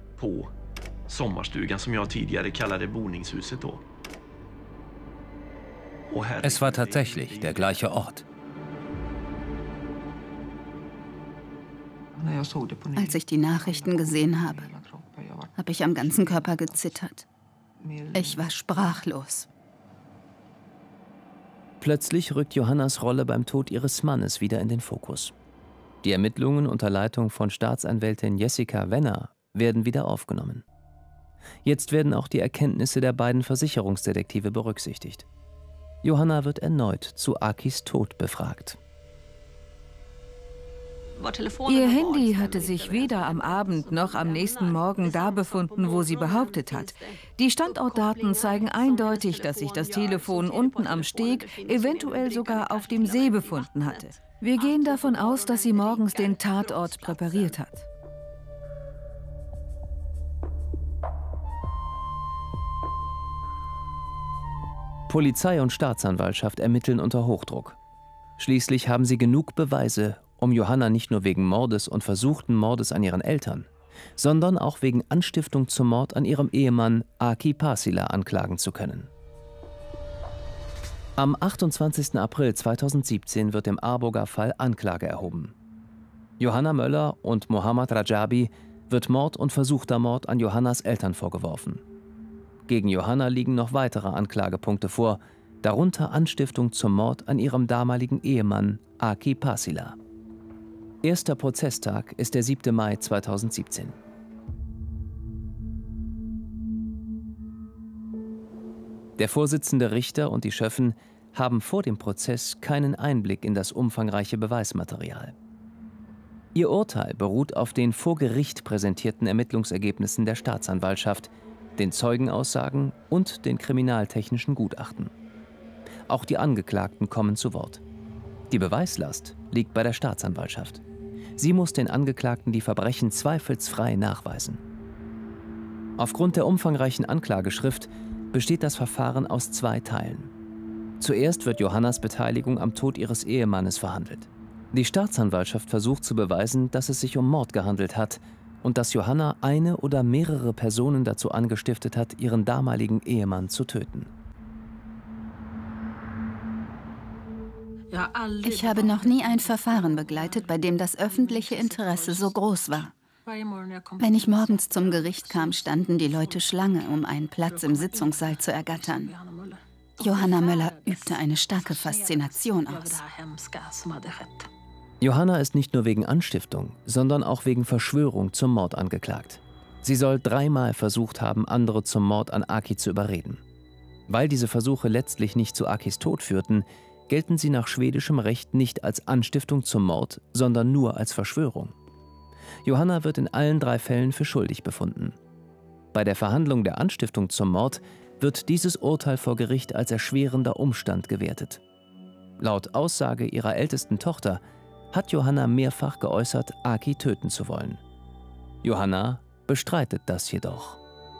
Es war tatsächlich der gleiche Ort. Als ich die Nachrichten gesehen habe, habe ich am ganzen Körper gezittert. Ich war sprachlos. Plötzlich rückt Johannas Rolle beim Tod ihres Mannes wieder in den Fokus. Die Ermittlungen unter Leitung von Staatsanwältin Jessica Wenner werden wieder aufgenommen. Jetzt werden auch die Erkenntnisse der beiden Versicherungsdetektive berücksichtigt. Johanna wird erneut zu Akis Tod befragt. Ihr Handy hatte sich weder am Abend noch am nächsten Morgen da befunden, wo sie behauptet hat. Die Standortdaten zeigen eindeutig, dass sich das Telefon unten am Steg, eventuell sogar auf dem See befunden hatte. Wir gehen davon aus, dass sie morgens den Tatort präpariert hat. Polizei und Staatsanwaltschaft ermitteln unter Hochdruck. Schließlich haben sie genug Beweise, um Johanna nicht nur wegen Mordes und versuchten Mordes an ihren Eltern, sondern auch wegen Anstiftung zum Mord an ihrem Ehemann Aki Pasila anklagen zu können. Am 28. April 2017 wird im Arboga Fall Anklage erhoben. Johanna Möller und Mohammad Rajabi wird Mord und versuchter Mord an Johannas Eltern vorgeworfen. Gegen Johanna liegen noch weitere Anklagepunkte vor, darunter Anstiftung zum Mord an ihrem damaligen Ehemann Aki Pasila. Erster Prozesstag ist der 7. Mai 2017. Der Vorsitzende Richter und die Schöffen haben vor dem Prozess keinen Einblick in das umfangreiche Beweismaterial. Ihr Urteil beruht auf den vor Gericht präsentierten Ermittlungsergebnissen der Staatsanwaltschaft, den Zeugenaussagen und den kriminaltechnischen Gutachten. Auch die Angeklagten kommen zu Wort. Die Beweislast liegt bei der Staatsanwaltschaft. Sie muss den Angeklagten die Verbrechen zweifelsfrei nachweisen. Aufgrund der umfangreichen Anklageschrift besteht das Verfahren aus 2 Teilen. Zuerst wird Johannas Beteiligung am Tod ihres Ehemannes verhandelt. Die Staatsanwaltschaft versucht zu beweisen, dass es sich um Mord gehandelt hat und dass Johanna eine oder mehrere Personen dazu angestiftet hat, ihren damaligen Ehemann zu töten. Ich habe noch nie ein Verfahren begleitet, bei dem das öffentliche Interesse so groß war. Wenn ich morgens zum Gericht kam, standen die Leute Schlange, um einen Platz im Sitzungssaal zu ergattern. Johanna Möller übte eine starke Faszination aus. Johanna ist nicht nur wegen Anstiftung, sondern auch wegen Verschwörung zum Mord angeklagt. Sie soll 3-mal versucht haben, andere zum Mord an Aki zu überreden. Weil diese Versuche letztlich nicht zu Akis Tod führten, gelten sie nach schwedischem Recht nicht als Anstiftung zum Mord, sondern nur als Verschwörung. Johanna wird in allen 3 Fällen für schuldig befunden. Bei der Verhandlung der Anstiftung zum Mord wird dieses Urteil vor Gericht als erschwerender Umstand gewertet. Laut Aussage ihrer ältesten Tochter hat Johanna mehrfach geäußert, Aki töten zu wollen. Johanna bestreitet das jedoch.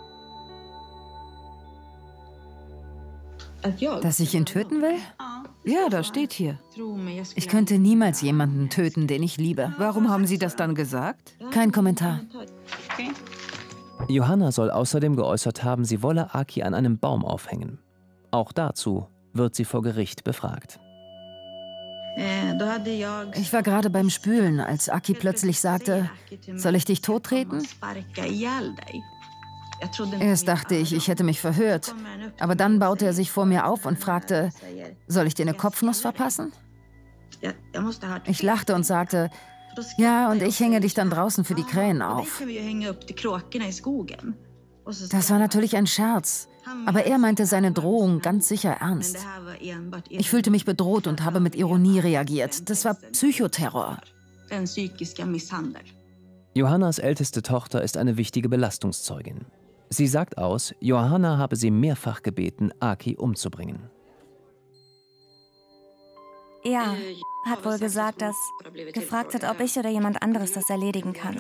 Dass ich ihn töten will? Ja, das steht hier. Ich könnte niemals jemanden töten, den ich liebe. Warum haben Sie das dann gesagt? Kein Kommentar. Johanna soll außerdem geäußert haben, sie wolle Aki an einem Baum aufhängen. Auch dazu wird sie vor Gericht befragt. Ich war gerade beim Spülen, als Aki plötzlich sagte, soll ich dich tottreten? Erst dachte ich, ich hätte mich verhört. Aber dann baute er sich vor mir auf und fragte, soll ich dir eine Kopfnuss verpassen? Ich lachte und sagte, ja, und ich hänge dich dann draußen für die Krähen auf. Das war natürlich ein Scherz, aber er meinte seine Drohung ganz sicher ernst. Ich fühlte mich bedroht und habe mit Ironie reagiert. Das war Psychoterror. Johannas älteste Tochter ist eine wichtige Belastungszeugin. Sie sagt aus, Johanna habe sie mehrfach gebeten, Aki umzubringen. Ja, hat wohl gesagt, dass gefragt hat, ob ich oder jemand anderes das erledigen kann.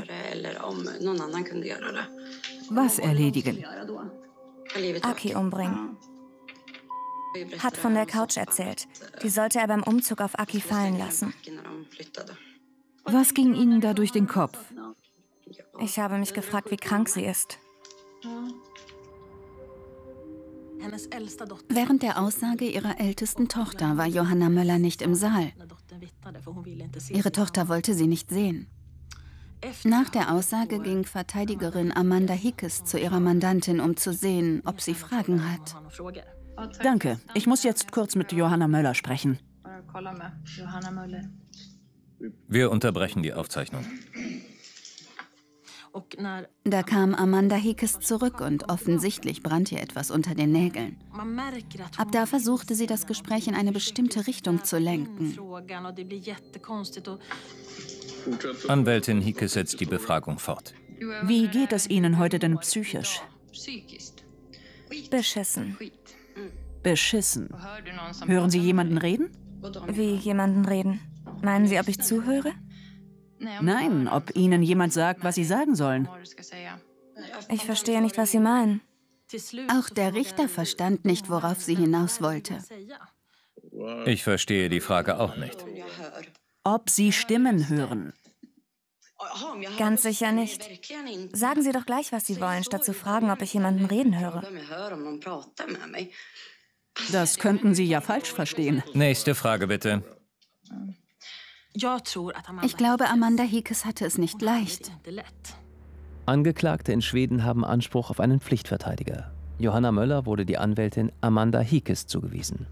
Was erledigen? Aki umbringen. Hat von der Couch erzählt. Die sollte er beim Umzug auf Aki fallen lassen. Was ging Ihnen da durch den Kopf? Ich habe mich gefragt, wie krank sie ist. Während der Aussage ihrer ältesten Tochter war Johanna Möller nicht im Saal. Ihre Tochter wollte sie nicht sehen. Nach der Aussage ging Verteidigerin Amanda Hickes zu ihrer Mandantin, um zu sehen, ob sie Fragen hat. Danke. Ich muss jetzt kurz mit Johanna Möller sprechen. Wir unterbrechen die Aufzeichnung. Da kam Amanda Hickes zurück und offensichtlich brannte ihr etwas unter den Nägeln. Ab da versuchte sie, das Gespräch in eine bestimmte Richtung zu lenken. Anwältin Hickes setzt die Befragung fort. Wie geht es Ihnen heute denn psychisch? Beschissen. Beschissen. Hören Sie jemanden reden? Wie jemanden reden? Meinen Sie, ob ich zuhöre? Nein, ob Ihnen jemand sagt, was Sie sagen sollen. Ich verstehe nicht, was Sie meinen. Auch der Richter verstand nicht, worauf sie hinaus wollte. Ich verstehe die Frage auch nicht. Ob Sie Stimmen hören? Ganz sicher nicht. Sagen Sie doch gleich, was Sie wollen, statt zu fragen, ob ich jemanden reden höre. Das könnten Sie ja falsch verstehen. Nächste Frage, bitte. Ich glaube, Amanda Hickes hatte es nicht leicht. Angeklagte in Schweden haben Anspruch auf einen Pflichtverteidiger. Johanna Möller wurde die Anwältin Amanda Hickes zugewiesen.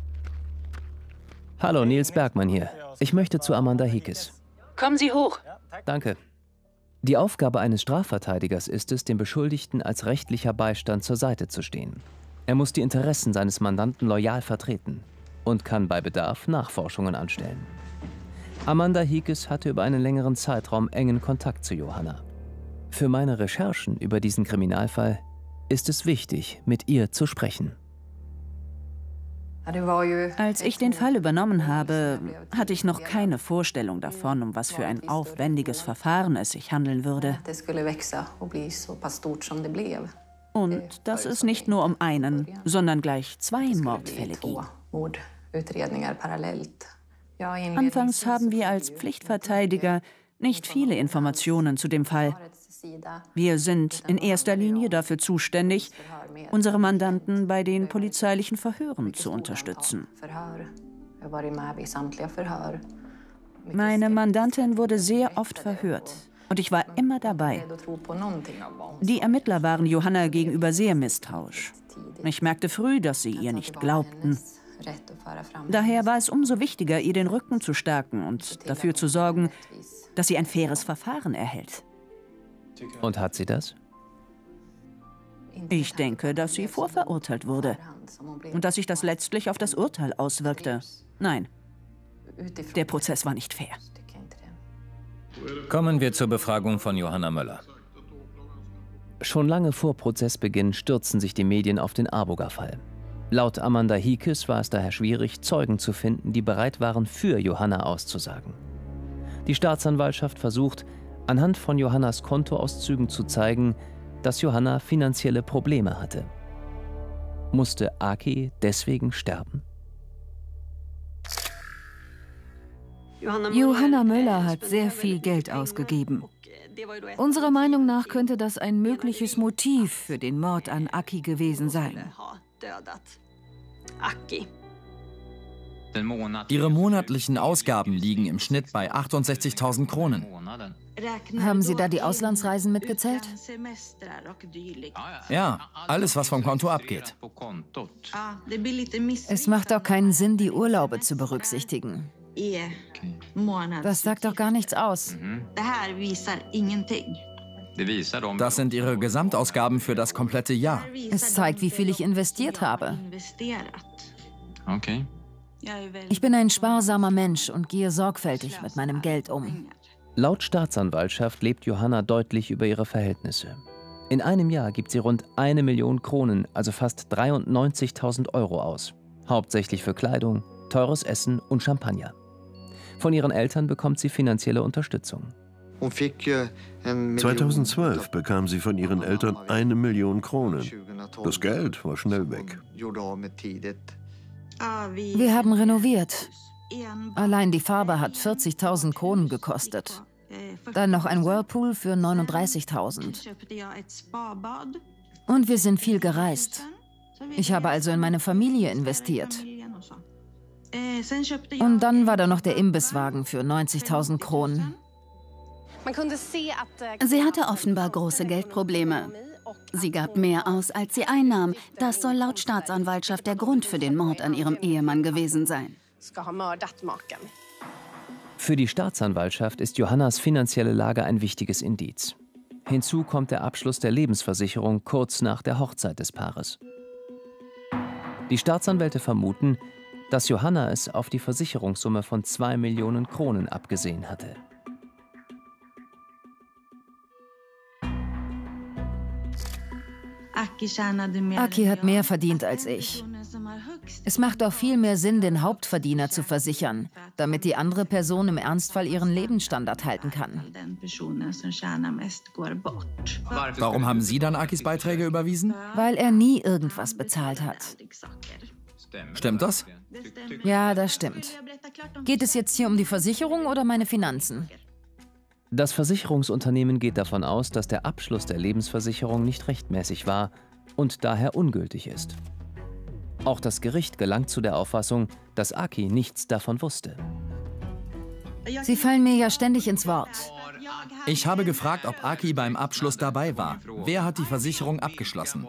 Hallo, Nils Bergmann hier. Ich möchte zu Amanda Hickes. Kommen Sie hoch. Danke. Die Aufgabe eines Strafverteidigers ist es, dem Beschuldigten als rechtlicher Beistand zur Seite zu stehen. Er muss die Interessen seines Mandanten loyal vertreten und kann bei Bedarf Nachforschungen anstellen. Amanda Hickes hatte über einen längeren Zeitraum engen Kontakt zu Johanna. Für meine Recherchen über diesen Kriminalfall ist es wichtig, mit ihr zu sprechen. Als ich den Fall übernommen habe, hatte ich noch keine Vorstellung davon, um was für ein aufwendiges Verfahren es sich handeln würde. Und dass es nicht nur um einen, sondern gleich 2 Mordfälle ging. Anfangs haben wir als Pflichtverteidiger nicht viele Informationen zu dem Fall. Wir sind in erster Linie dafür zuständig, unsere Mandanten bei den polizeilichen Verhören zu unterstützen. Meine Mandantin wurde sehr oft verhört und ich war immer dabei. Die Ermittler waren Johanna gegenüber sehr misstrauisch. Ich merkte früh, dass sie ihr nicht glaubten. Daher war es umso wichtiger, ihr den Rücken zu stärken und dafür zu sorgen, dass sie ein faires Verfahren erhält. Und hat sie das? Ich denke, dass sie vorverurteilt wurde und dass sich das letztlich auf das Urteil auswirkte. Nein, der Prozess war nicht fair. Kommen wir zur Befragung von Johanna Möller. Schon lange vor Prozessbeginn stürzen sich die Medien auf den Arboga-Fall. Laut Amanda Hickes war es daher schwierig, Zeugen zu finden, die bereit waren, für Johanna auszusagen. Die Staatsanwaltschaft versucht, anhand von Johannas Kontoauszügen zu zeigen, dass Johanna finanzielle Probleme hatte. Musste Aki deswegen sterben? Johanna Möller hat sehr viel Geld ausgegeben. Unserer Meinung nach könnte das ein mögliches Motiv für den Mord an Aki gewesen sein. Ihre monatlichen Ausgaben liegen im Schnitt bei 68.000 Kronen. Haben Sie da die Auslandsreisen mitgezählt? Ja, alles, was vom Konto abgeht. Es macht auch keinen Sinn, die Urlaube zu berücksichtigen. Das sagt doch gar nichts aus. Das sind Ihre Gesamtausgaben für das komplette Jahr. Es zeigt, wie viel ich investiert habe. Okay. Ich bin ein sparsamer Mensch und gehe sorgfältig mit meinem Geld um. Laut Staatsanwaltschaft lebt Johanna deutlich über ihre Verhältnisse. In einem Jahr gibt sie rund 1 Million Kronen, also fast 93.000 Euro aus. Hauptsächlich für Kleidung, teures Essen und Champagner. Von ihren Eltern bekommt sie finanzielle Unterstützung. 2012 bekam sie von ihren Eltern 1 Million Kronen. Das Geld war schnell weg. Wir haben renoviert. Allein die Farbe hat 40.000 Kronen gekostet. Dann noch ein Whirlpool für 39.000. Und wir sind viel gereist. Ich habe also in meine Familie investiert. Und dann war da noch der Imbisswagen für 90.000 Kronen. Sie hatte offenbar große Geldprobleme. Sie gab mehr aus, als sie einnahm. Das soll laut Staatsanwaltschaft der Grund für den Mord an ihrem Ehemann gewesen sein. Für die Staatsanwaltschaft ist Johannas finanzielle Lage ein wichtiges Indiz. Hinzu kommt der Abschluss der Lebensversicherung kurz nach der Hochzeit des Paares. Die Staatsanwälte vermuten, dass Johanna es auf die Versicherungssumme von 2 Millionen Kronen abgesehen hatte. Aki hat mehr verdient als ich. Es macht doch viel mehr Sinn, den Hauptverdiener zu versichern, damit die andere Person im Ernstfall ihren Lebensstandard halten kann. Warum haben Sie dann Akis Beiträge überwiesen? Weil er nie irgendwas bezahlt hat. Stimmt das? Ja, das stimmt. Geht es jetzt hier um die Versicherung oder meine Finanzen? Das Versicherungsunternehmen geht davon aus, dass der Abschluss der Lebensversicherung nicht rechtmäßig war und daher ungültig ist. Auch das Gericht gelangt zu der Auffassung, dass Aki nichts davon wusste. Sie fallen mir ja ständig ins Wort. Ich habe gefragt, ob Aki beim Abschluss dabei war. Wer hat die Versicherung abgeschlossen?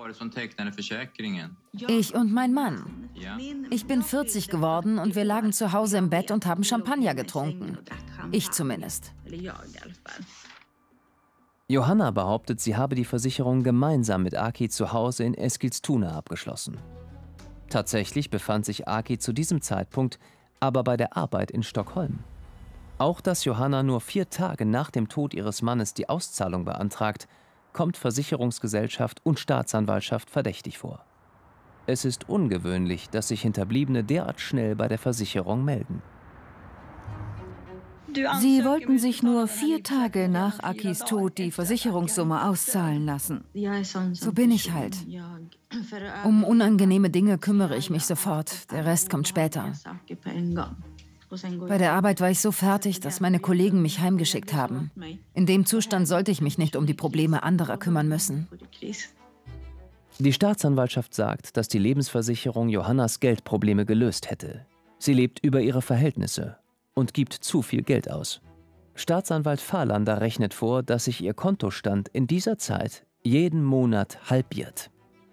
Ich und mein Mann. Ich bin 40 geworden und wir lagen zu Hause im Bett und haben Champagner getrunken. Ich zumindest. Johanna behauptet, sie habe die Versicherung gemeinsam mit Aki zu Hause in Eskilstuna abgeschlossen. Tatsächlich befand sich Aki zu diesem Zeitpunkt aber bei der Arbeit in Stockholm. Auch dass Johanna nur 4 Tage nach dem Tod ihres Mannes die Auszahlung beantragt, kommt Versicherungsgesellschaft und Staatsanwaltschaft verdächtig vor. Es ist ungewöhnlich, dass sich Hinterbliebene derart schnell bei der Versicherung melden. Sie wollten sich nur 4 Tage nach Akis Tod die Versicherungssumme auszahlen lassen. So bin ich halt. Um unangenehme Dinge kümmere ich mich sofort. Der Rest kommt später. Bei der Arbeit war ich so fertig, dass meine Kollegen mich heimgeschickt haben. In dem Zustand sollte ich mich nicht um die Probleme anderer kümmern müssen. Die Staatsanwaltschaft sagt, dass die Lebensversicherung Johannas Geldprobleme gelöst hätte. Sie lebt über ihre Verhältnisse und gibt zu viel Geld aus. Staatsanwalt Fahlander rechnet vor, dass sich ihr Kontostand in dieser Zeit jeden Monat halbiert.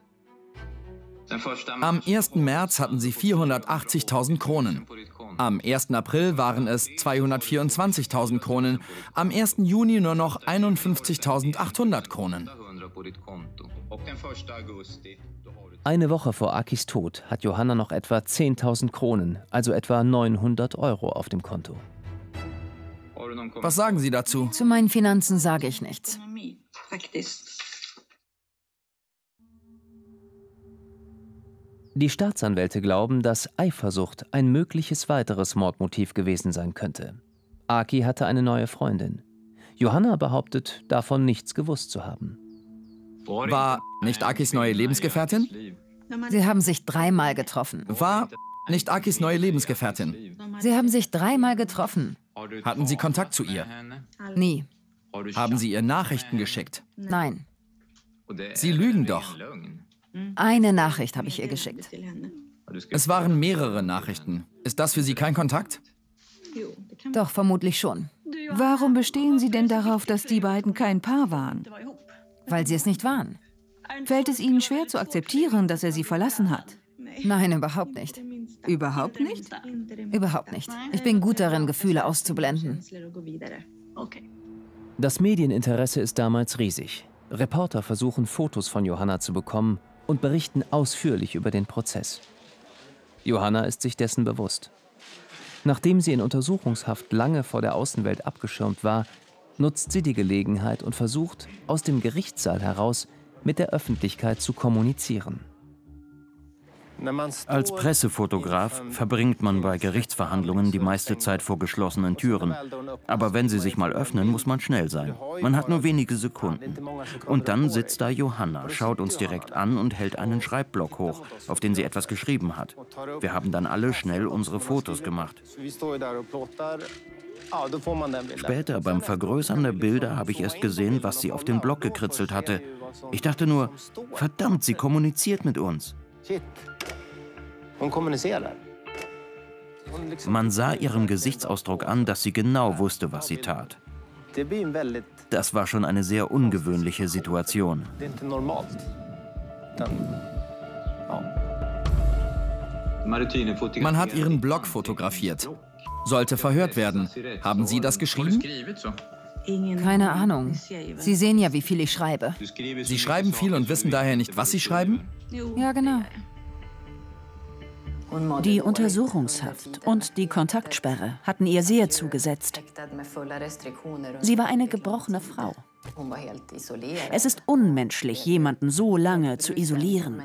Am 1. März hatten sie 480.000 Kronen. Am 1. April waren es 224.000 Kronen. Am 1. Juni nur noch 51.800 Kronen. Eine Woche vor Akis Tod hat Johanna noch etwa 10.000 Kronen, also etwa 900 Euro auf dem Konto. Was sagen Sie dazu? Zu meinen Finanzen sage ich nichts. Die Staatsanwälte glauben, dass Eifersucht ein mögliches weiteres Mordmotiv gewesen sein könnte. Aki hatte eine neue Freundin. Johanna behauptet, davon nichts gewusst zu haben. War nicht Akis neue Lebensgefährtin? Sie haben sich 3-mal getroffen. War nicht Akis neue Lebensgefährtin? Sie haben sich 3-mal getroffen. Hatten Sie Kontakt zu ihr? Nie. Haben Sie ihr Nachrichten geschickt? Nein. Sie lügen doch. Eine Nachricht habe ich ihr geschickt. Es waren mehrere Nachrichten. Ist das für Sie kein Kontakt? Doch, vermutlich schon. Warum bestehen Sie denn darauf, dass die beiden kein Paar waren? Weil sie es nicht waren. Fällt es Ihnen schwer zu akzeptieren, dass er Sie verlassen hat? Nein, überhaupt nicht. Überhaupt nicht? Überhaupt nicht. Ich bin gut darin, Gefühle auszublenden. Das Medieninteresse ist damals riesig. Reporter versuchen, Fotos von Johanna zu bekommen und berichten ausführlich über den Prozess. Johanna ist sich dessen bewusst. Nachdem sie in Untersuchungshaft lange vor der Außenwelt abgeschirmt war, nutzt sie die Gelegenheit und versucht, aus dem Gerichtssaal heraus mit der Öffentlichkeit zu kommunizieren. Als Pressefotograf verbringt man bei Gerichtsverhandlungen die meiste Zeit vor geschlossenen Türen. Aber wenn sie sich mal öffnen, muss man schnell sein. Man hat nur wenige Sekunden. Und dann sitzt da Johanna, schaut uns direkt an und hält einen Schreibblock hoch, auf den sie etwas geschrieben hat. Wir haben dann alle schnell unsere Fotos gemacht. Später beim Vergrößern der Bilder habe ich erst gesehen, was sie auf den Block gekritzelt hatte. Ich dachte nur, verdammt, sie kommuniziert mit uns. Man sah ihrem Gesichtsausdruck an, dass sie genau wusste, was sie tat. Das war schon eine sehr ungewöhnliche Situation. Man hat ihren Blog fotografiert. Sollte verhört werden. Haben Sie das geschrieben? Keine Ahnung. Sie sehen ja, wie viel ich schreibe. Sie schreiben viel und wissen daher nicht, was Sie schreiben? Ja, genau. Die Untersuchungshaft und die Kontaktsperre hatten ihr sehr zugesetzt. Sie war eine gebrochene Frau. Es ist unmenschlich, jemanden so lange zu isolieren.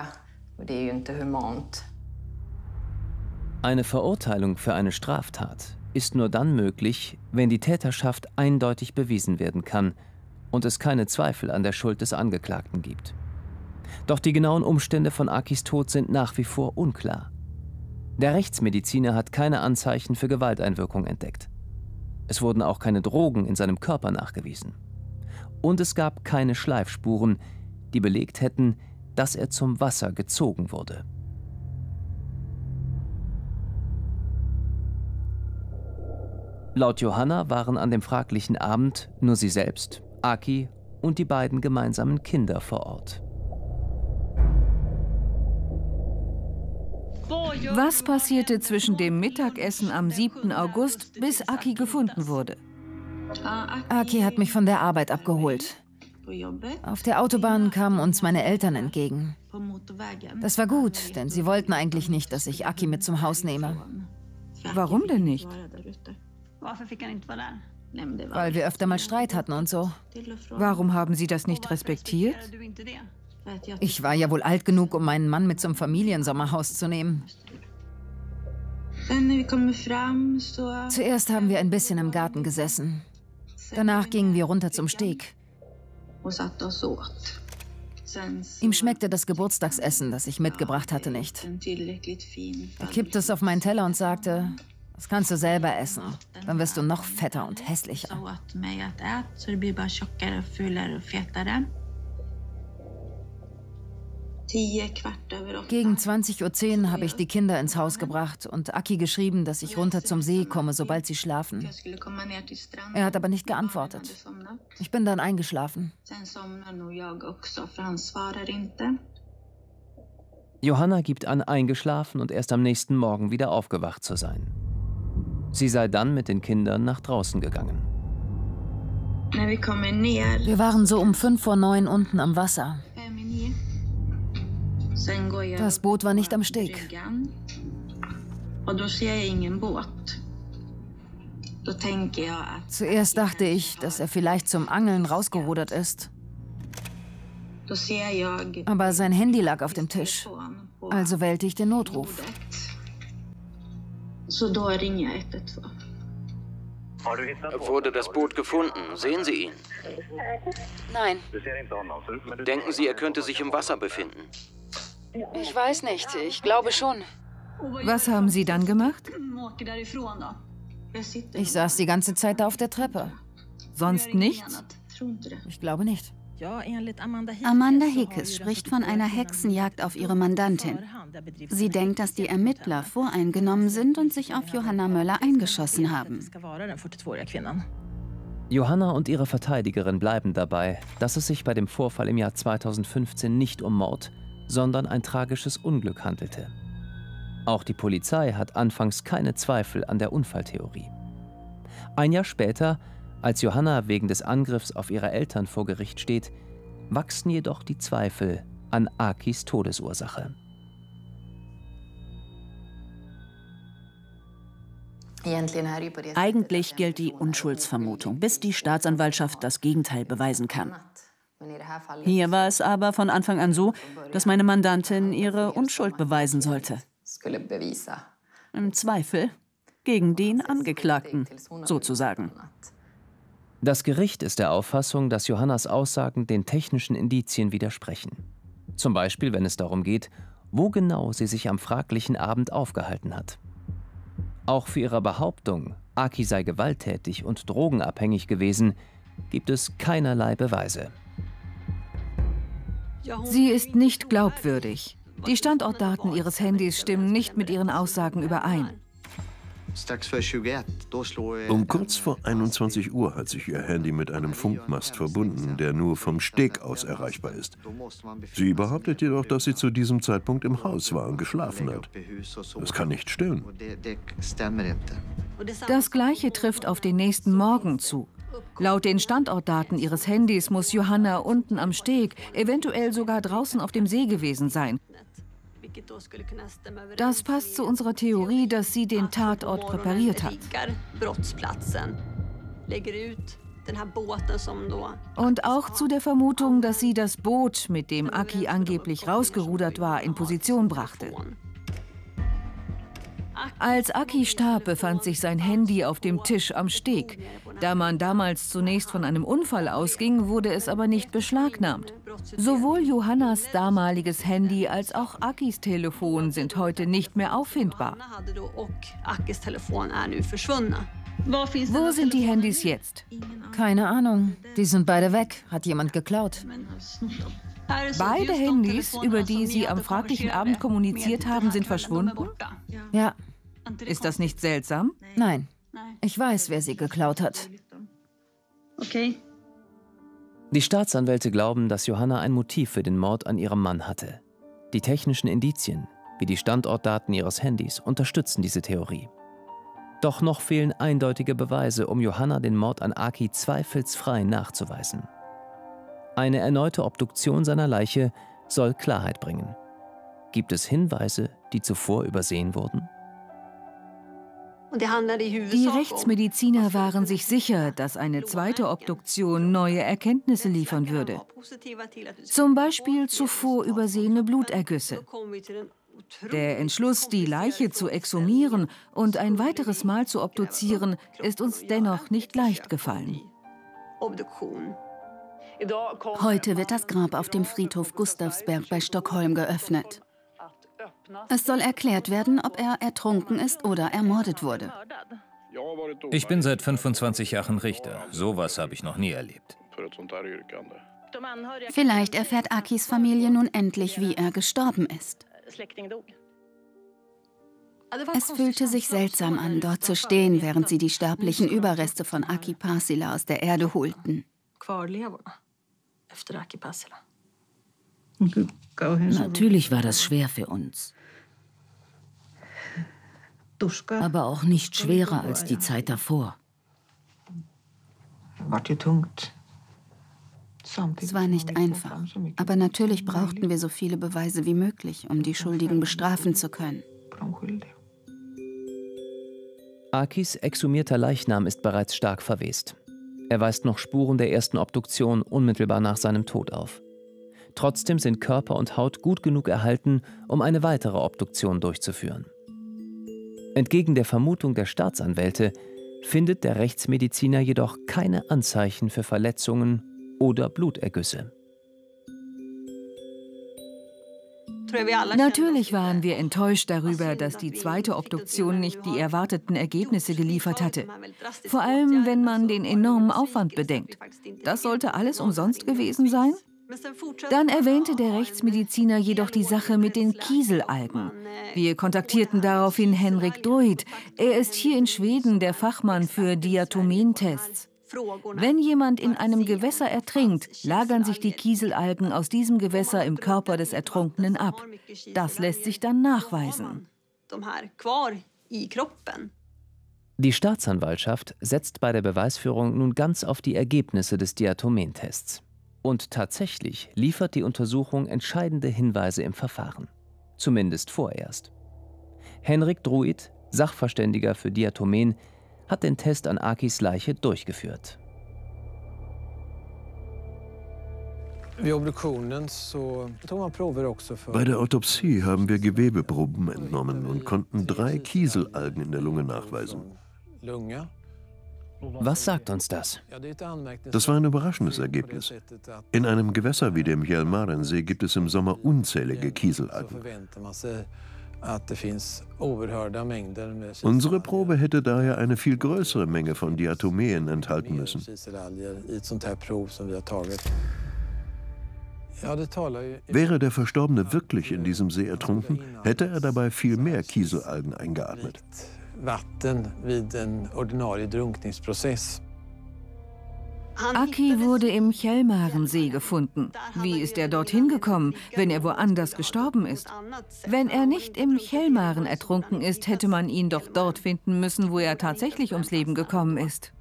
Eine Verurteilung für eine Straftat ist nur dann möglich, wenn die Täterschaft eindeutig bewiesen werden kann und es keine Zweifel an der Schuld des Angeklagten gibt. Doch die genauen Umstände von Akis Tod sind nach wie vor unklar. Der Rechtsmediziner hat keine Anzeichen für Gewalteinwirkung entdeckt. Es wurden auch keine Drogen in seinem Körper nachgewiesen. Und es gab keine Schleifspuren, die belegt hätten, dass er zum Wasser gezogen wurde. Laut Johanna waren an dem fraglichen Abend nur sie selbst, Aki und die beiden gemeinsamen Kinder vor Ort. Was passierte zwischen dem Mittagessen am 7. August, bis Aki gefunden wurde? Aki hat mich von der Arbeit abgeholt. Auf der Autobahn kamen uns meine Eltern entgegen. Das war gut, denn sie wollten eigentlich nicht, dass ich Aki mit zum Haus nehme. Warum denn nicht? Weil wir öfter mal Streit hatten und so. Warum haben Sie das nicht respektiert? Ich war ja wohl alt genug, um meinen Mann mit zum Familiensommerhaus zu nehmen. Zuerst haben wir ein bisschen im Garten gesessen. Danach gingen wir runter zum Steg. Ihm schmeckte das Geburtstagsessen, das ich mitgebracht hatte, nicht. Er kippte es auf meinen Teller und sagte, das kannst du selber essen. Dann wirst du noch fetter und hässlicher. Gegen 20:10 Uhr habe ich die Kinder ins Haus gebracht und Aki geschrieben, dass ich runter zum See komme, sobald sie schlafen. Er hat aber nicht geantwortet. Ich bin dann eingeschlafen. Johanna gibt an, eingeschlafen und erst am nächsten Morgen wieder aufgewacht zu sein. Sie sei dann mit den Kindern nach draußen gegangen. Wir waren so um 8:55 unten am Wasser. Das Boot war nicht am Steg. Zuerst dachte ich, dass er vielleicht zum Angeln rausgerudert ist. Aber sein Handy lag auf dem Tisch. Also wählte ich den Notruf. Wurde das Boot gefunden? Sehen Sie ihn? Nein. Denken Sie, er könnte sich im Wasser befinden? Ich weiß nicht. Ich glaube schon. Was haben Sie dann gemacht? Ich saß die ganze Zeit da auf der Treppe. Sonst nichts? Ich glaube nicht. Amanda Hickes spricht von einer Hexenjagd auf ihre Mandantin. Sie denkt, dass die Ermittler voreingenommen sind und sich auf Johanna Möller eingeschossen haben. Johanna und ihre Verteidigerin bleiben dabei, dass es sich bei dem Vorfall im Jahr 2015 nicht um Mord, sondern ein tragisches Unglück handelte. Auch die Polizei hat anfangs keine Zweifel an der Unfalltheorie. Ein Jahr später, als Johanna wegen des Angriffs auf ihre Eltern vor Gericht steht, wachsen jedoch die Zweifel an Akis Todesursache. Eigentlich gilt die Unschuldsvermutung, bis die Staatsanwaltschaft das Gegenteil beweisen kann. Hier war es aber von Anfang an so, dass meine Mandantin ihre Unschuld beweisen sollte. Im Zweifel gegen den Angeklagten, sozusagen. Das Gericht ist der Auffassung, dass Johannas Aussagen den technischen Indizien widersprechen. Zum Beispiel, wenn es darum geht, wo genau sie sich am fraglichen Abend aufgehalten hat. Auch für ihre Behauptung, Aki sei gewalttätig und drogenabhängig gewesen, gibt es keinerlei Beweise. Sie ist nicht glaubwürdig. Die Standortdaten ihres Handys stimmen nicht mit ihren Aussagen überein. Um kurz vor 21 Uhr hat sich ihr Handy mit einem Funkmast verbunden, der nur vom Steg aus erreichbar ist. Sie behauptet jedoch, dass sie zu diesem Zeitpunkt im Haus war und geschlafen hat. Das kann nicht stimmen. Das Gleiche trifft auf den nächsten Morgen zu. Laut den Standortdaten ihres Handys muss Johanna unten am Steg, eventuell sogar draußen auf dem See gewesen sein. Das passt zu unserer Theorie, dass sie den Tatort präpariert hat. Und auch zu der Vermutung, dass sie das Boot, mit dem Aki angeblich rausgerudert war, in Position brachte. Als Aki starb, befand sich sein Handy auf dem Tisch am Steg. Da man damals zunächst von einem Unfall ausging, wurde es aber nicht beschlagnahmt. Sowohl Johannas damaliges Handy als auch Akis Telefon sind heute nicht mehr auffindbar. Wo sind die Handys jetzt? Keine Ahnung. Die sind beide weg. Hat jemand geklaut. Beide Handys, über die Sie am fraglichen Abend kommuniziert haben, sind verschwunden? Ja. Ist das nicht seltsam? Nein. Ich weiß, wer sie geklaut hat. Okay. Die Staatsanwälte glauben, dass Johanna ein Motiv für den Mord an ihrem Mann hatte. Die technischen Indizien, wie die Standortdaten ihres Handys, unterstützen diese Theorie. Doch noch fehlen eindeutige Beweise, um Johanna den Mord an Aki zweifelsfrei nachzuweisen. Eine erneute Obduktion seiner Leiche soll Klarheit bringen. Gibt es Hinweise, die zuvor übersehen wurden? Die Rechtsmediziner waren sich sicher, dass eine zweite Obduktion neue Erkenntnisse liefern würde. Zum Beispiel zuvor übersehene Blutergüsse. Der Entschluss, die Leiche zu exhumieren und ein weiteres Mal zu obduzieren, ist uns dennoch nicht leicht gefallen. Heute wird das Grab auf dem Friedhof Gustavsberg bei Stockholm geöffnet. Es soll erklärt werden, ob er ertrunken ist oder ermordet wurde. Ich bin seit 25 Jahren Richter. Sowas habe ich noch nie erlebt. Vielleicht erfährt Akis Familie nun endlich, wie er gestorben ist. Es fühlte sich seltsam an, dort zu stehen, während sie die sterblichen Überreste von Aki Pasila aus der Erde holten. Natürlich war das schwer für uns. Aber auch nicht schwerer als die Zeit davor. Es war nicht einfach, aber natürlich brauchten wir so viele Beweise wie möglich, um die Schuldigen bestrafen zu können. Akis exhumierter Leichnam ist bereits stark verwest. Er weist noch Spuren der ersten Obduktion unmittelbar nach seinem Tod auf. Trotzdem sind Körper und Haut gut genug erhalten, um eine weitere Obduktion durchzuführen. Entgegen der Vermutung der Staatsanwälte findet der Rechtsmediziner jedoch keine Anzeichen für Verletzungen oder Blutergüsse. Natürlich waren wir enttäuscht darüber, dass die zweite Obduktion nicht die erwarteten Ergebnisse geliefert hatte. Vor allem, wenn man den enormen Aufwand bedenkt. Das sollte alles umsonst gewesen sein? Dann erwähnte der Rechtsmediziner jedoch die Sache mit den Kieselalgen. Wir kontaktierten daraufhin Henrik Druid. Er ist hier in Schweden der Fachmann für Diatomentests. Wenn jemand in einem Gewässer ertrinkt, lagern sich die Kieselalgen aus diesem Gewässer im Körper des Ertrunkenen ab. Das lässt sich dann nachweisen. Die Staatsanwaltschaft setzt bei der Beweisführung nun ganz auf die Ergebnisse des Diatomentests. Und tatsächlich liefert die Untersuchung entscheidende Hinweise im Verfahren. Zumindest vorerst. Henrik Druid, Sachverständiger für Diatomen, hat den Test an Akis Leiche durchgeführt. Bei der Autopsie haben wir Gewebeproben entnommen und konnten 3 Kieselalgen in der Lunge nachweisen. Was sagt uns das? Das war ein überraschendes Ergebnis. In einem Gewässer wie dem Hjälmarensee gibt es im Sommer unzählige Kieselalgen. Unsere Probe hätte daher eine viel größere Menge von Diatomeen enthalten müssen. Wäre der Verstorbene wirklich in diesem See ertrunken, hätte er dabei viel mehr Kieselalgen eingeatmet. Aki wurde im Hjälmarensee gefunden. Wie ist er dorthin gekommen, wenn er woanders gestorben ist? Wenn er nicht im Hjälmaren ertrunken ist, hätte man ihn doch dort finden müssen, wo er tatsächlich ums Leben gekommen ist.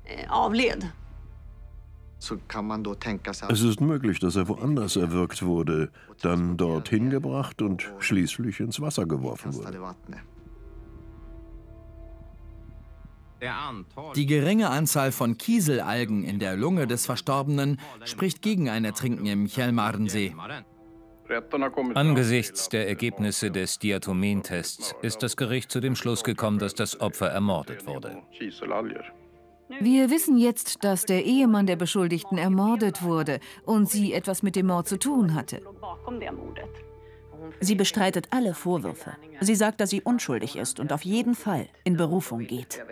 Es ist möglich, dass er woanders erwürgt wurde, dann dorthin gebracht und schließlich ins Wasser geworfen wurde. Die geringe Anzahl von Kieselalgen in der Lunge des Verstorbenen spricht gegen ein Ertrinken im Hjälmarensee. Angesichts der Ergebnisse des Diatomentests ist das Gericht zu dem Schluss gekommen, dass das Opfer ermordet wurde. Wir wissen jetzt, dass der Ehemann der Beschuldigten ermordet wurde und sie etwas mit dem Mord zu tun hatte. Sie bestreitet alle Vorwürfe. Sie sagt, dass sie unschuldig ist und auf jeden Fall in Berufung geht.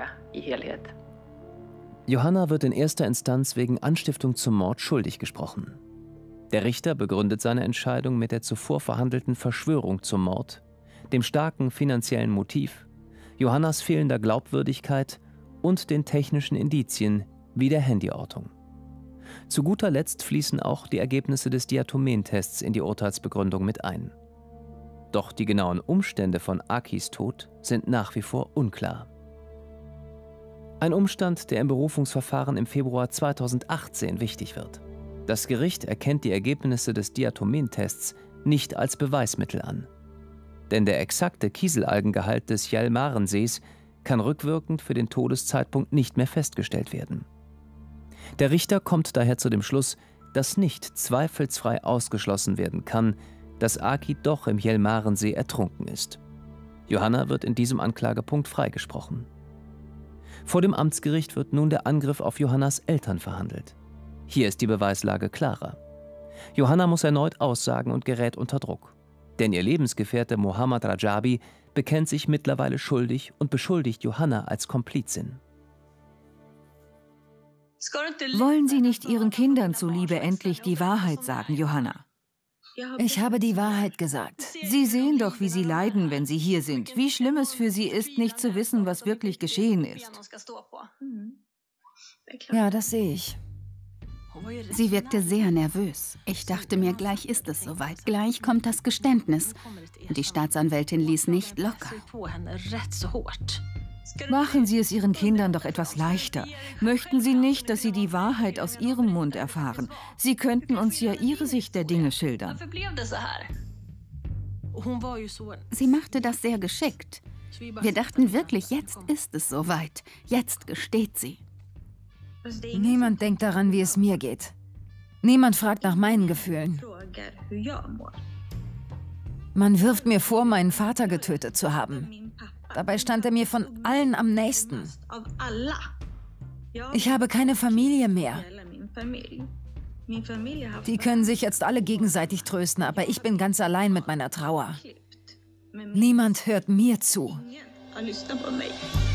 Johanna wird in erster Instanz wegen Anstiftung zum Mord schuldig gesprochen. Der Richter begründet seine Entscheidung mit der zuvor verhandelten Verschwörung zum Mord, dem starken finanziellen Motiv, Johannas fehlender Glaubwürdigkeit und den technischen Indizien wie der Handyortung. Zu guter Letzt fließen auch die Ergebnisse des Diatomentests in die Urteilsbegründung mit ein. Doch die genauen Umstände von Akis Tod sind nach wie vor unklar. Ein Umstand, der im Berufungsverfahren im Februar 2018 wichtig wird. Das Gericht erkennt die Ergebnisse des Diatomentests nicht als Beweismittel an. Denn der exakte Kieselalgengehalt des Hjälmarensees kann rückwirkend für den Todeszeitpunkt nicht mehr festgestellt werden. Der Richter kommt daher zu dem Schluss, dass nicht zweifelsfrei ausgeschlossen werden kann, dass Aki doch im Hjälmarensee ertrunken ist. Johanna wird in diesem Anklagepunkt freigesprochen. Vor dem Amtsgericht wird nun der Angriff auf Johannas Eltern verhandelt. Hier ist die Beweislage klarer. Johanna muss erneut aussagen und gerät unter Druck. Denn ihr Lebensgefährte Mohammad Rajabi bekennt sich mittlerweile schuldig und beschuldigt Johanna als Komplizin. Wollen Sie nicht Ihren Kindern zuliebe endlich die Wahrheit sagen, Johanna? Ich habe die Wahrheit gesagt. Sie sehen doch, wie Sie leiden, wenn Sie hier sind. Wie schlimm es für Sie ist, nicht zu wissen, was wirklich geschehen ist. Ja, das sehe ich. Sie wirkte sehr nervös. Ich dachte mir, gleich ist es soweit. Gleich kommt das Geständnis. Und die Staatsanwältin ließ nicht locker. Machen Sie es Ihren Kindern doch etwas leichter. Möchten Sie nicht, dass Sie die Wahrheit aus Ihrem Mund erfahren? Sie könnten uns ja Ihre Sicht der Dinge schildern. Sie machte das sehr geschickt. Wir dachten wirklich, jetzt ist es soweit. Jetzt gesteht sie. Niemand denkt daran, wie es mir geht. Niemand fragt nach meinen Gefühlen. Man wirft mir vor, meinen Vater getötet zu haben. Dabei stand er mir von allen am nächsten. Ich habe keine Familie mehr. Die können sich jetzt alle gegenseitig trösten, aber ich bin ganz allein mit meiner Trauer. Niemand hört mir zu.